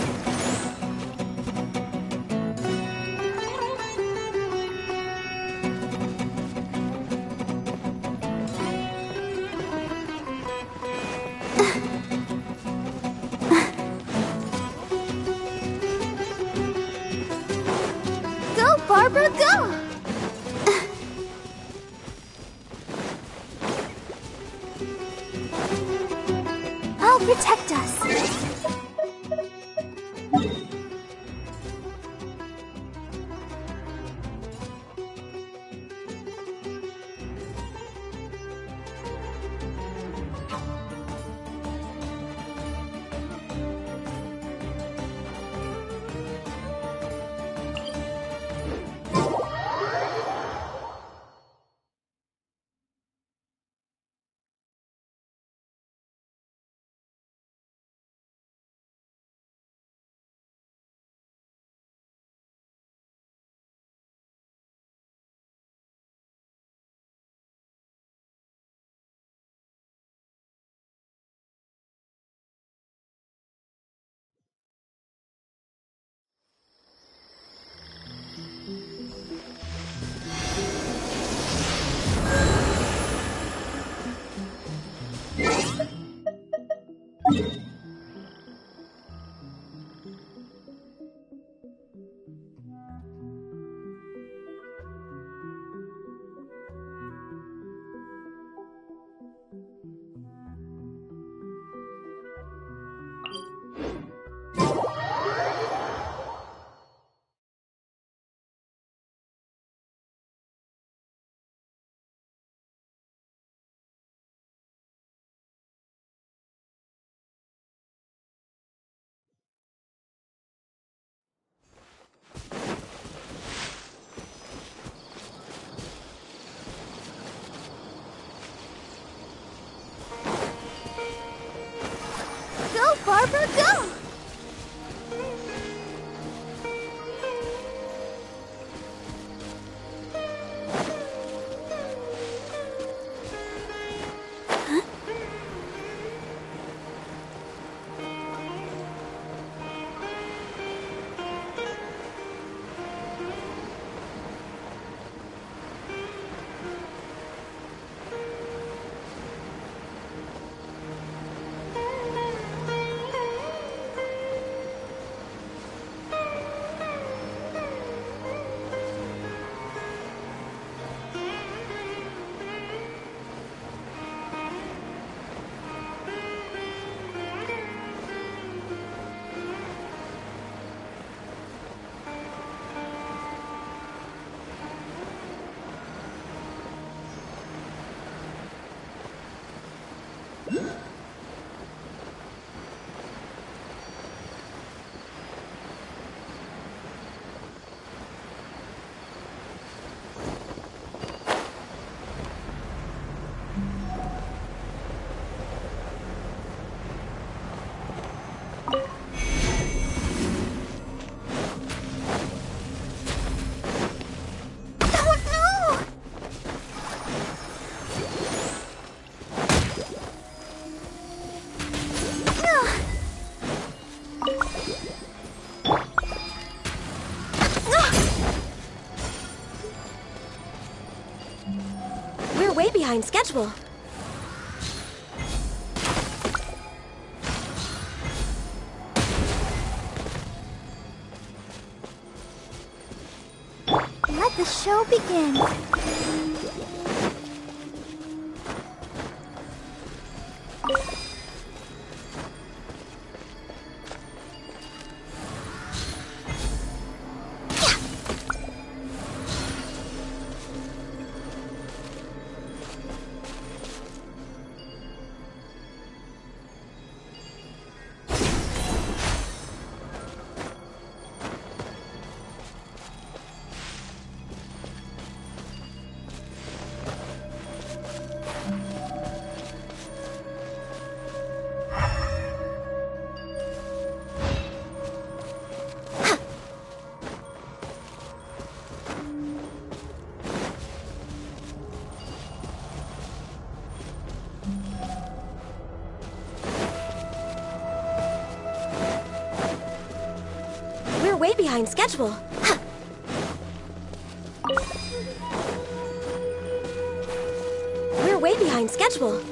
Go, Barbara, go! I'll protect us. go! We're way behind schedule. Let the show begin. We're way behind schedule. We're way behind schedule.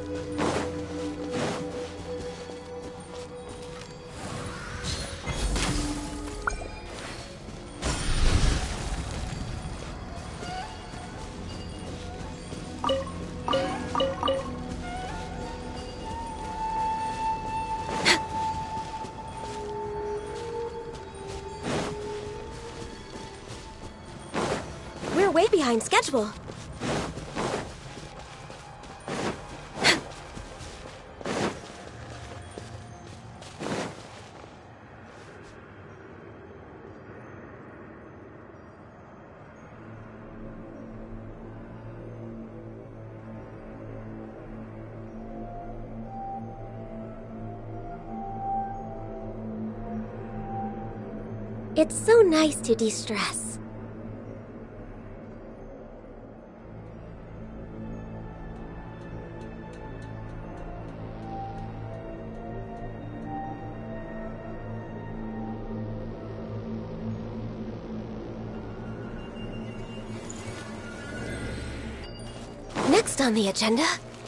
We're way behind schedule. It's so nice to de-stress. Next on the agenda...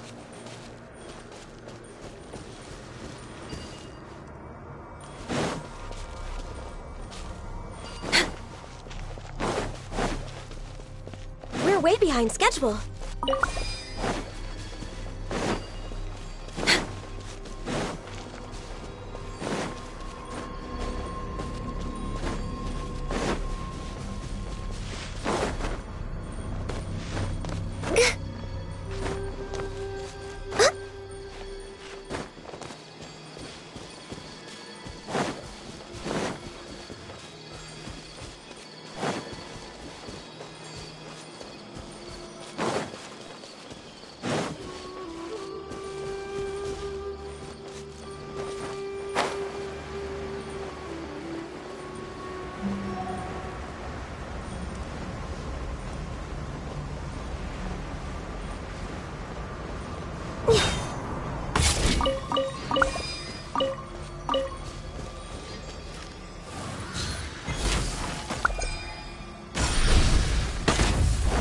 We're way behind schedule.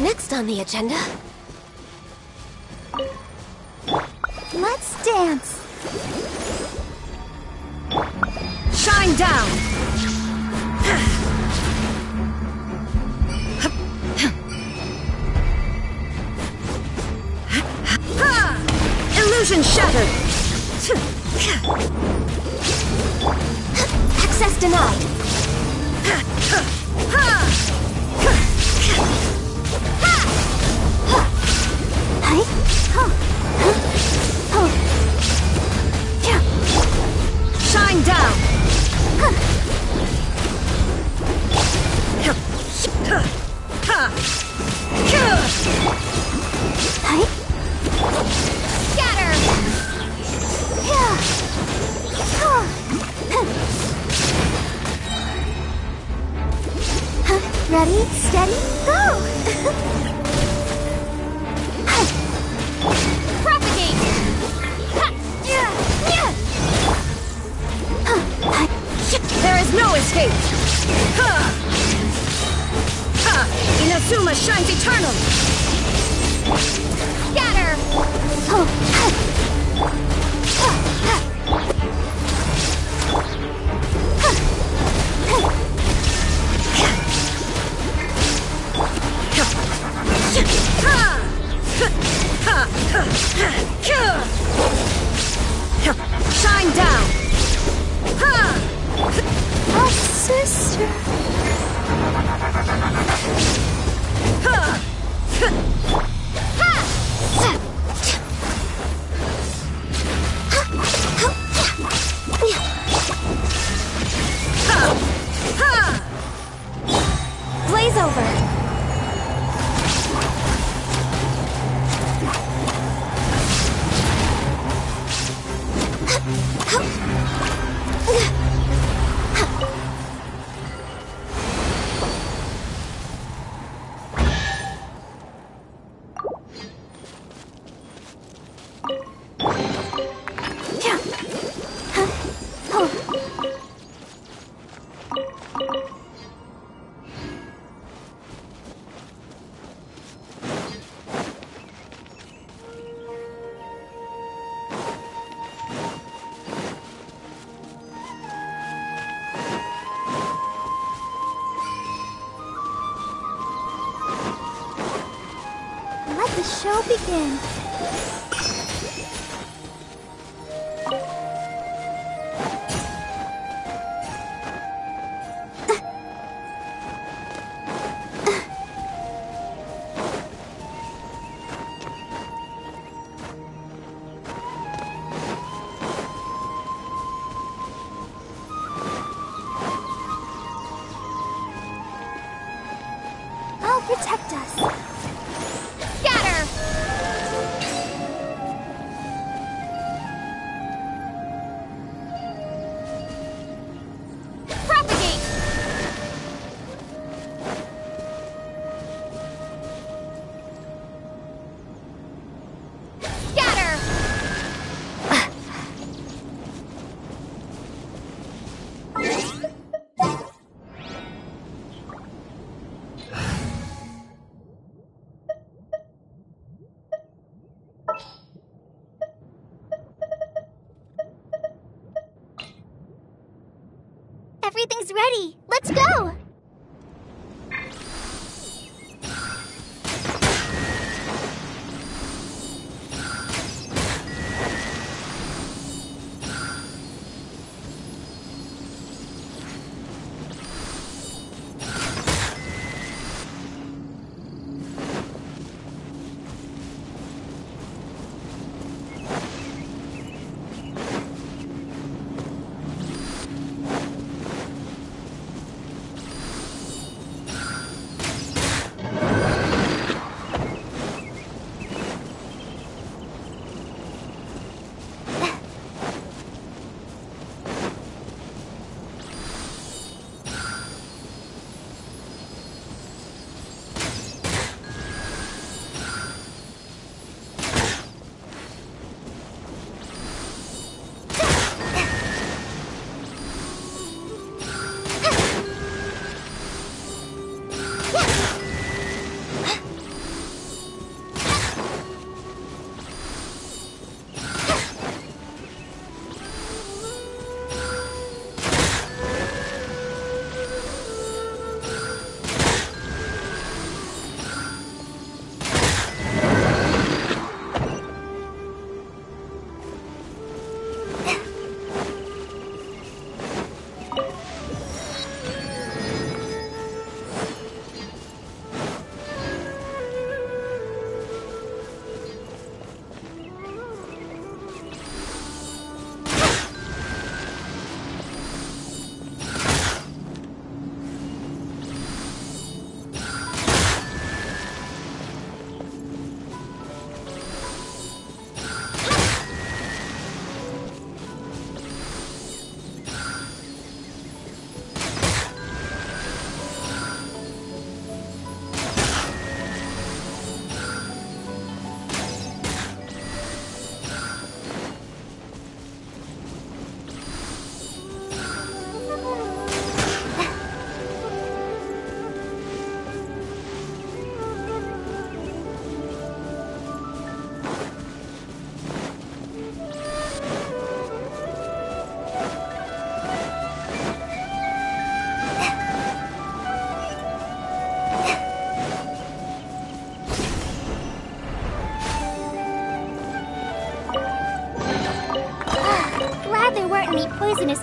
next on the agenda? Let's dance. Shine down! Illusion shattered! Access denied. Hi. Huh. Huh. Oh. Yeah. Shine down! Hi. Scatter. Yeah. Huh. Huh. Ready, steady, go! Propagate! Ha. Yeah. Yeah. Huh. Hi. There is no escape! Ha! Ha! Inazuma shines eternal! Scatter! Oh. Huh. Huh. Huh. Shine down! Oh, sister. Blaze over. Let the show begin. I'll protect us. Scatter! Propagate! Scatter! Everything's ready. Let's go!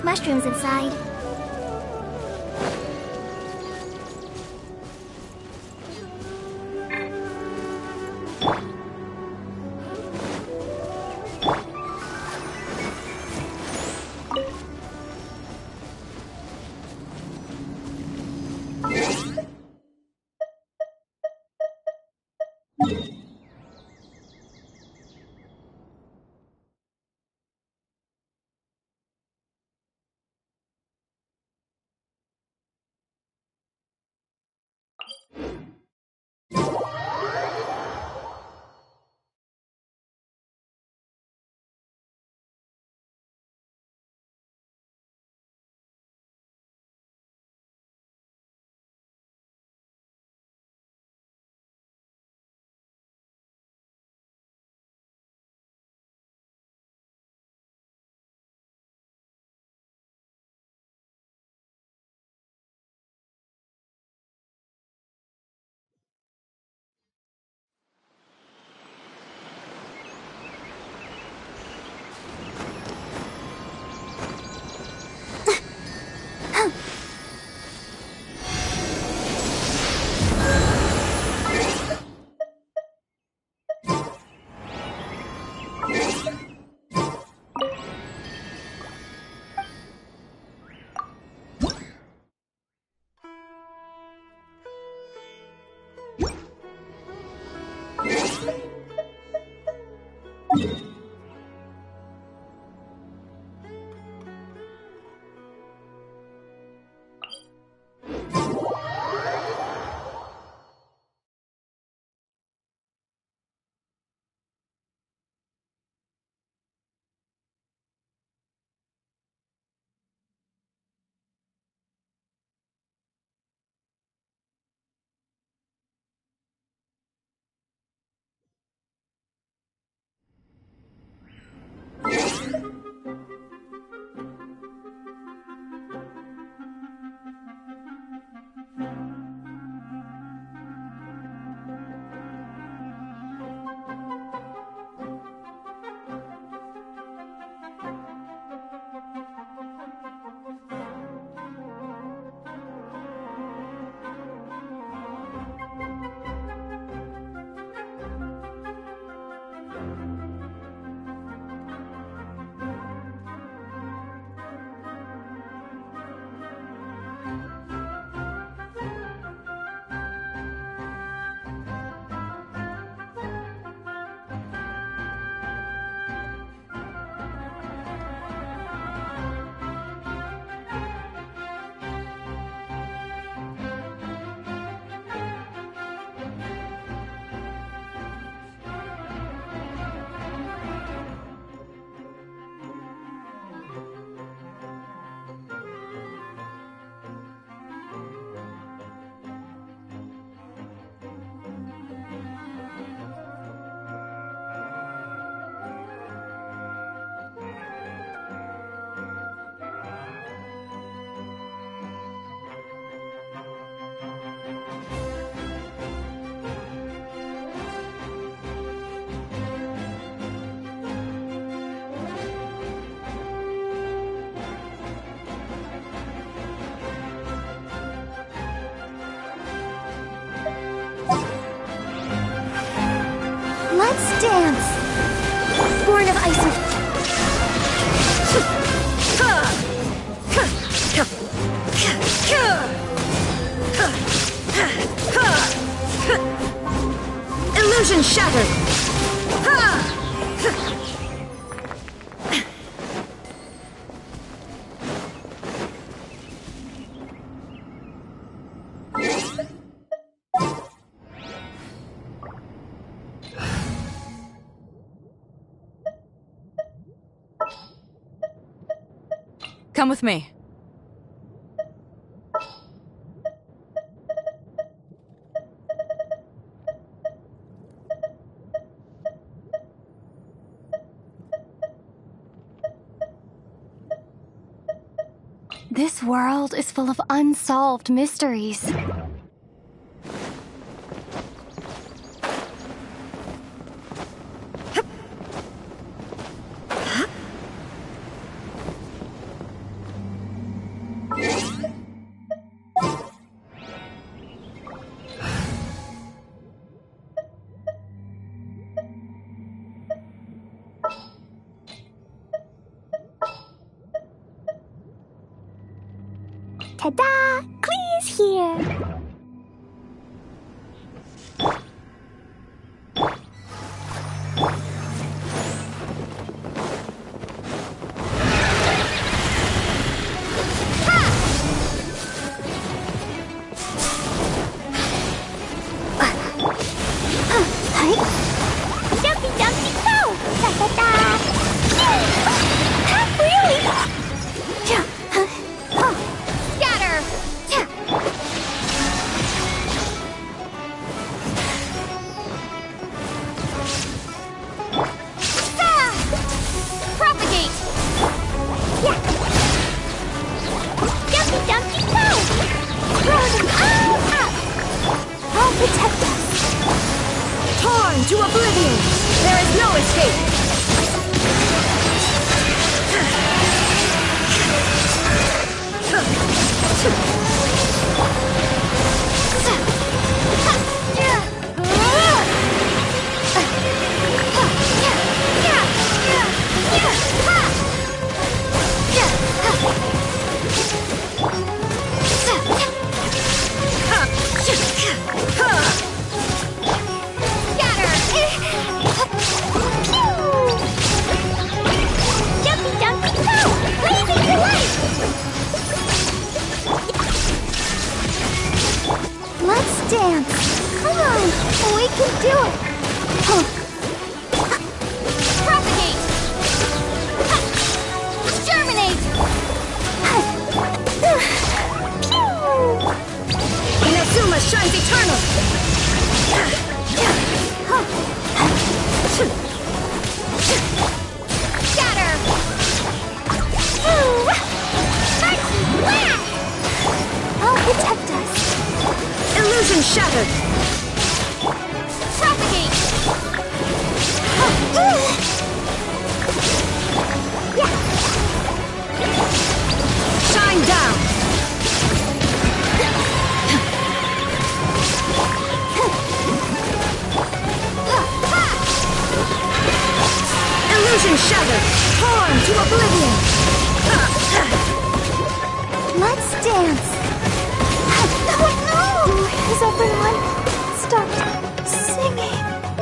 mushrooms inside. Let's dance! Born of ice and... Illusion shattered! Come with me. This world is full of unsolved mysteries. Ta-da! Please here. To oblivion! There is no escape! Let's dance. Come on, we can do it. Propagate. Germinate. Inazuma shines eternal. Scatter. I'll protect us. Illusion shattered! Propagate! Shine down! Illusion shattered! Torn to oblivion! Let's dance! Oh no! Has everyone stopped singing?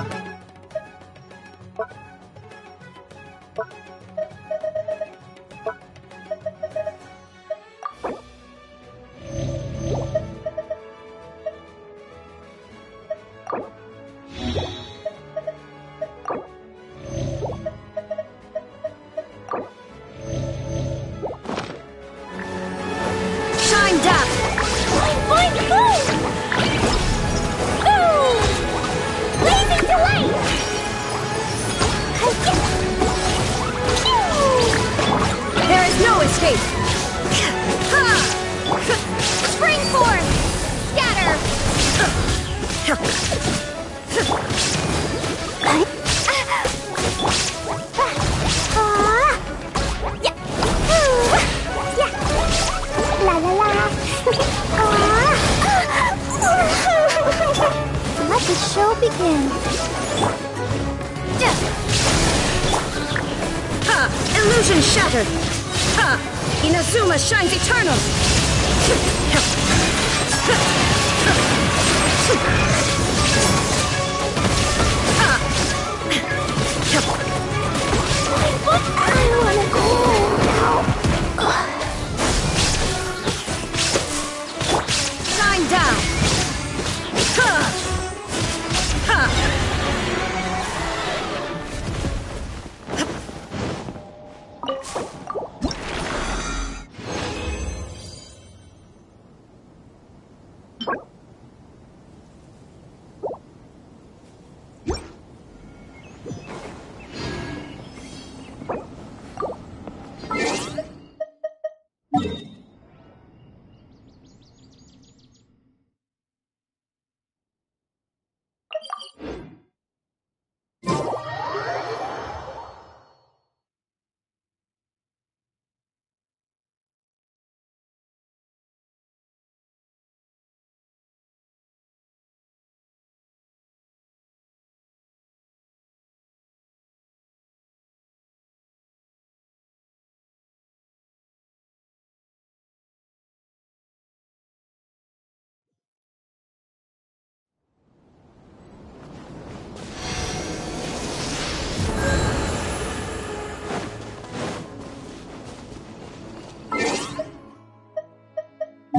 Shine down! Boing, boing! Boom! Blazing delight! There is no escape! Spring form! Scatter! La la la! Let the show begin. Ha! Illusion shattered! Ha! Inazuma shines eternal! I wanna go home now. Shine down! Ha! Ha!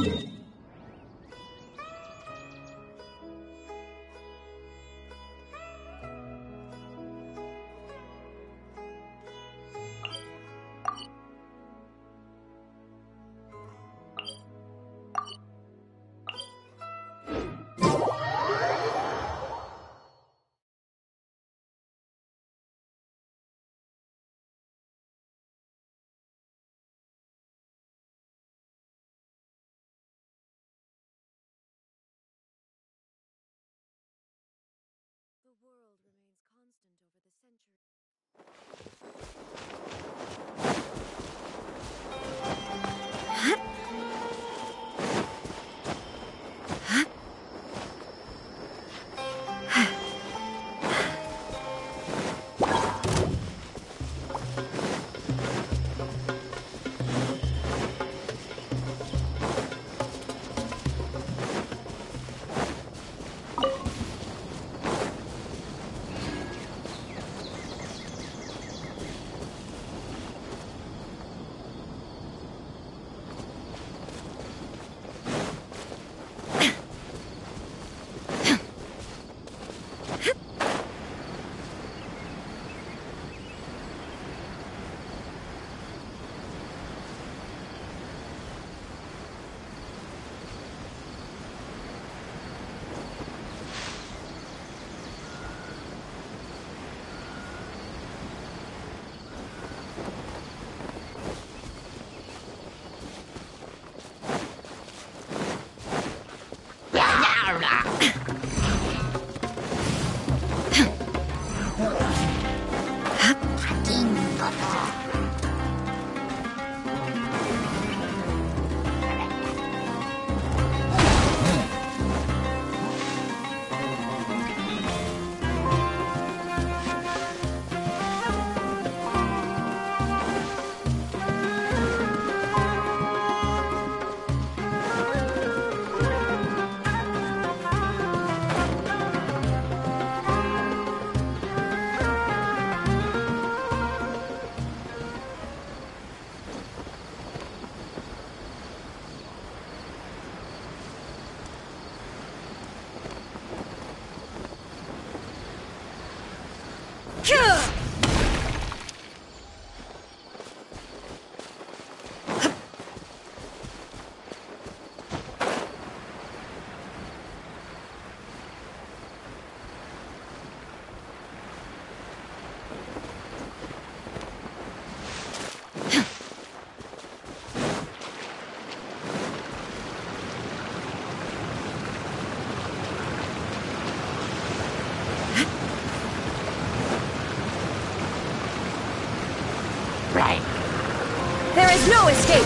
There is no escape!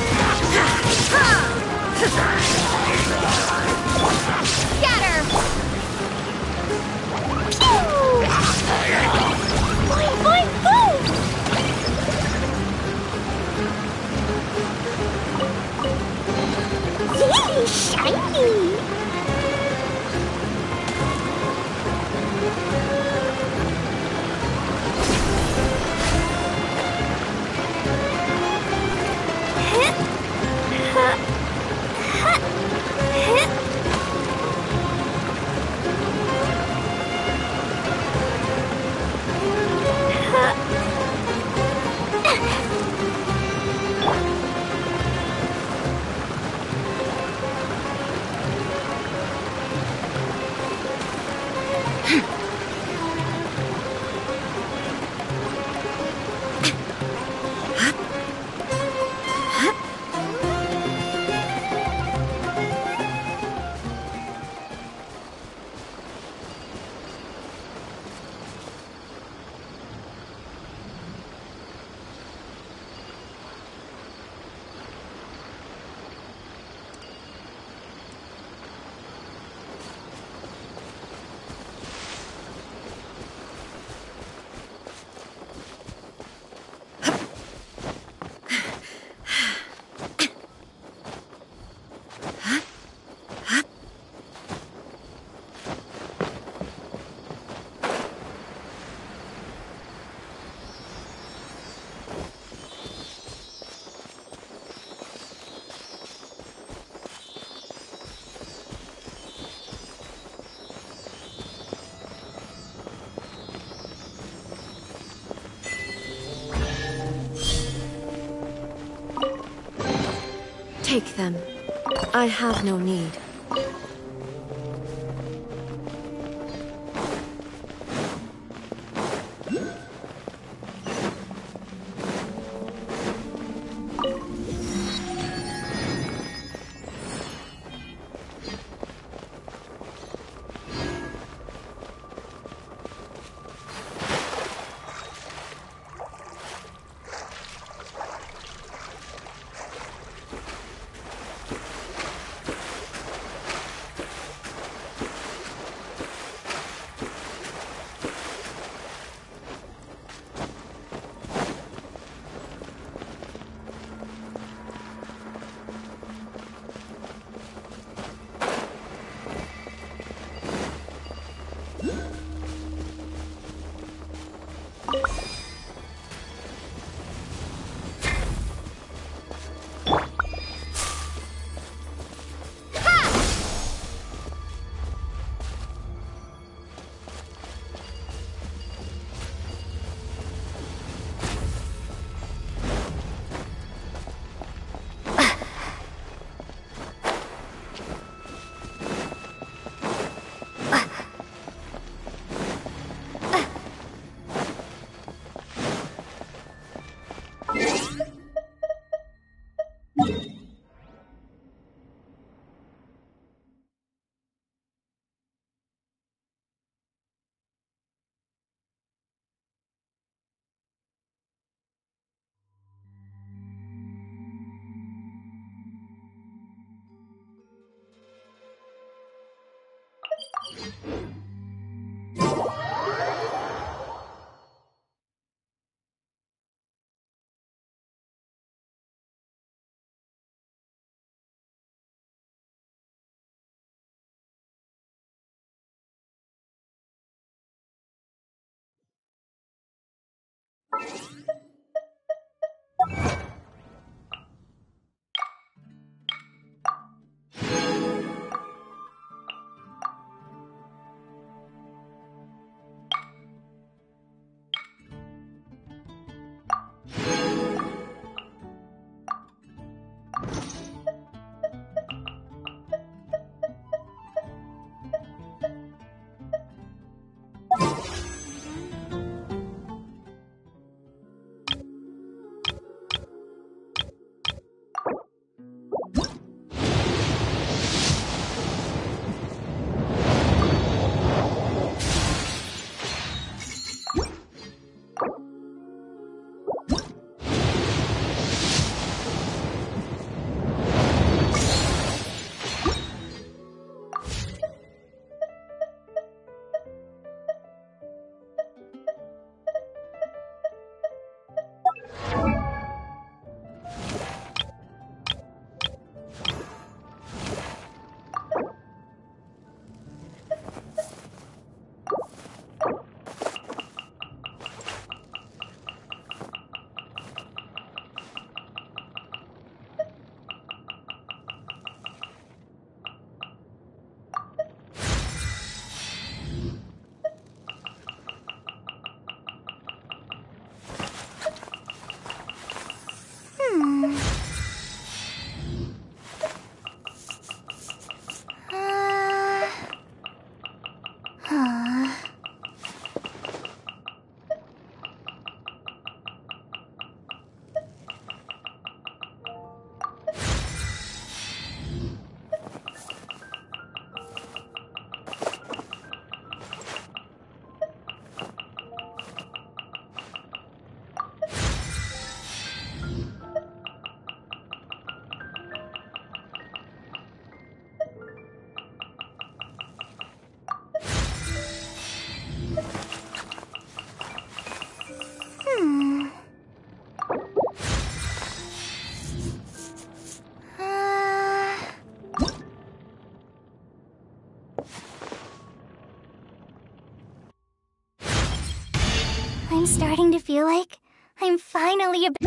Scatter! Boing, boing, boom! Really shiny! Take them. I have no need. I'm starting to feel like I'm finally a...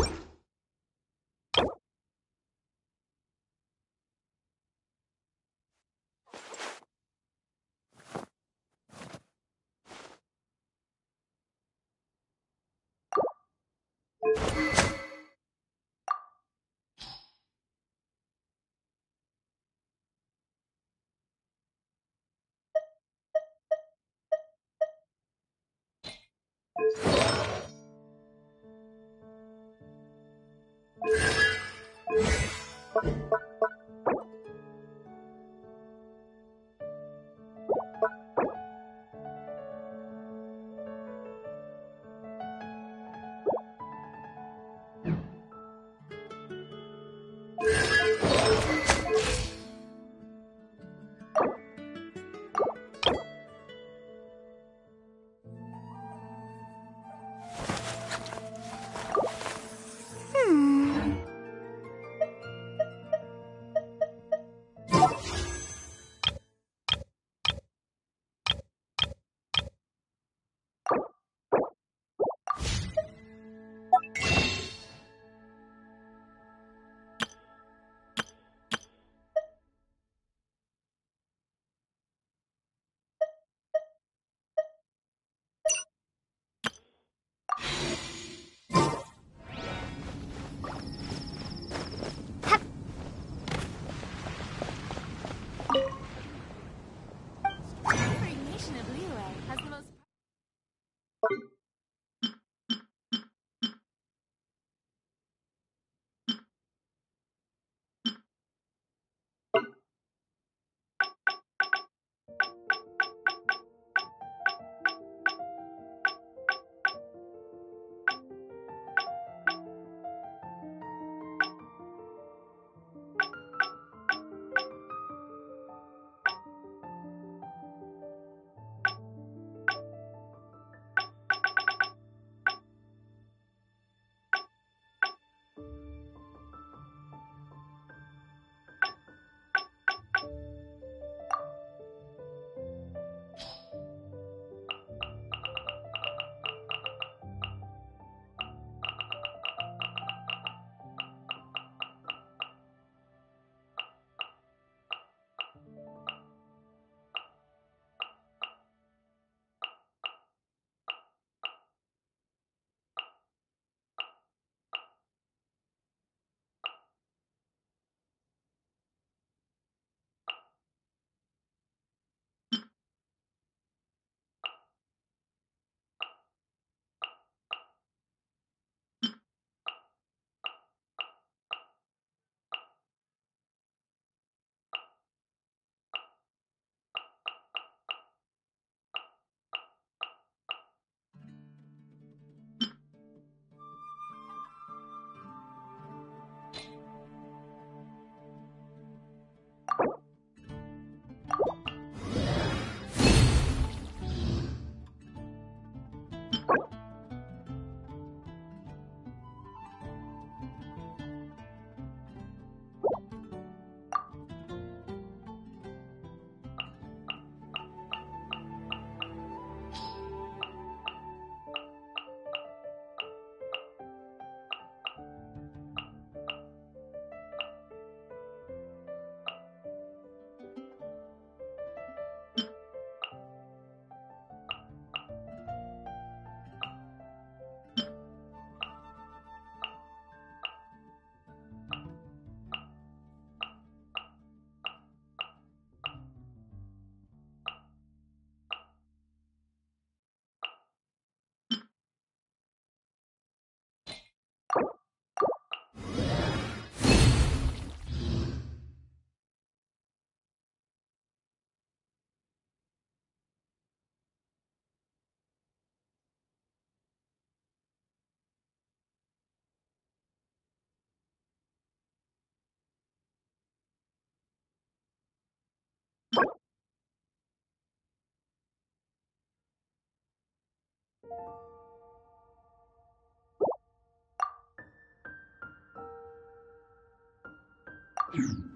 you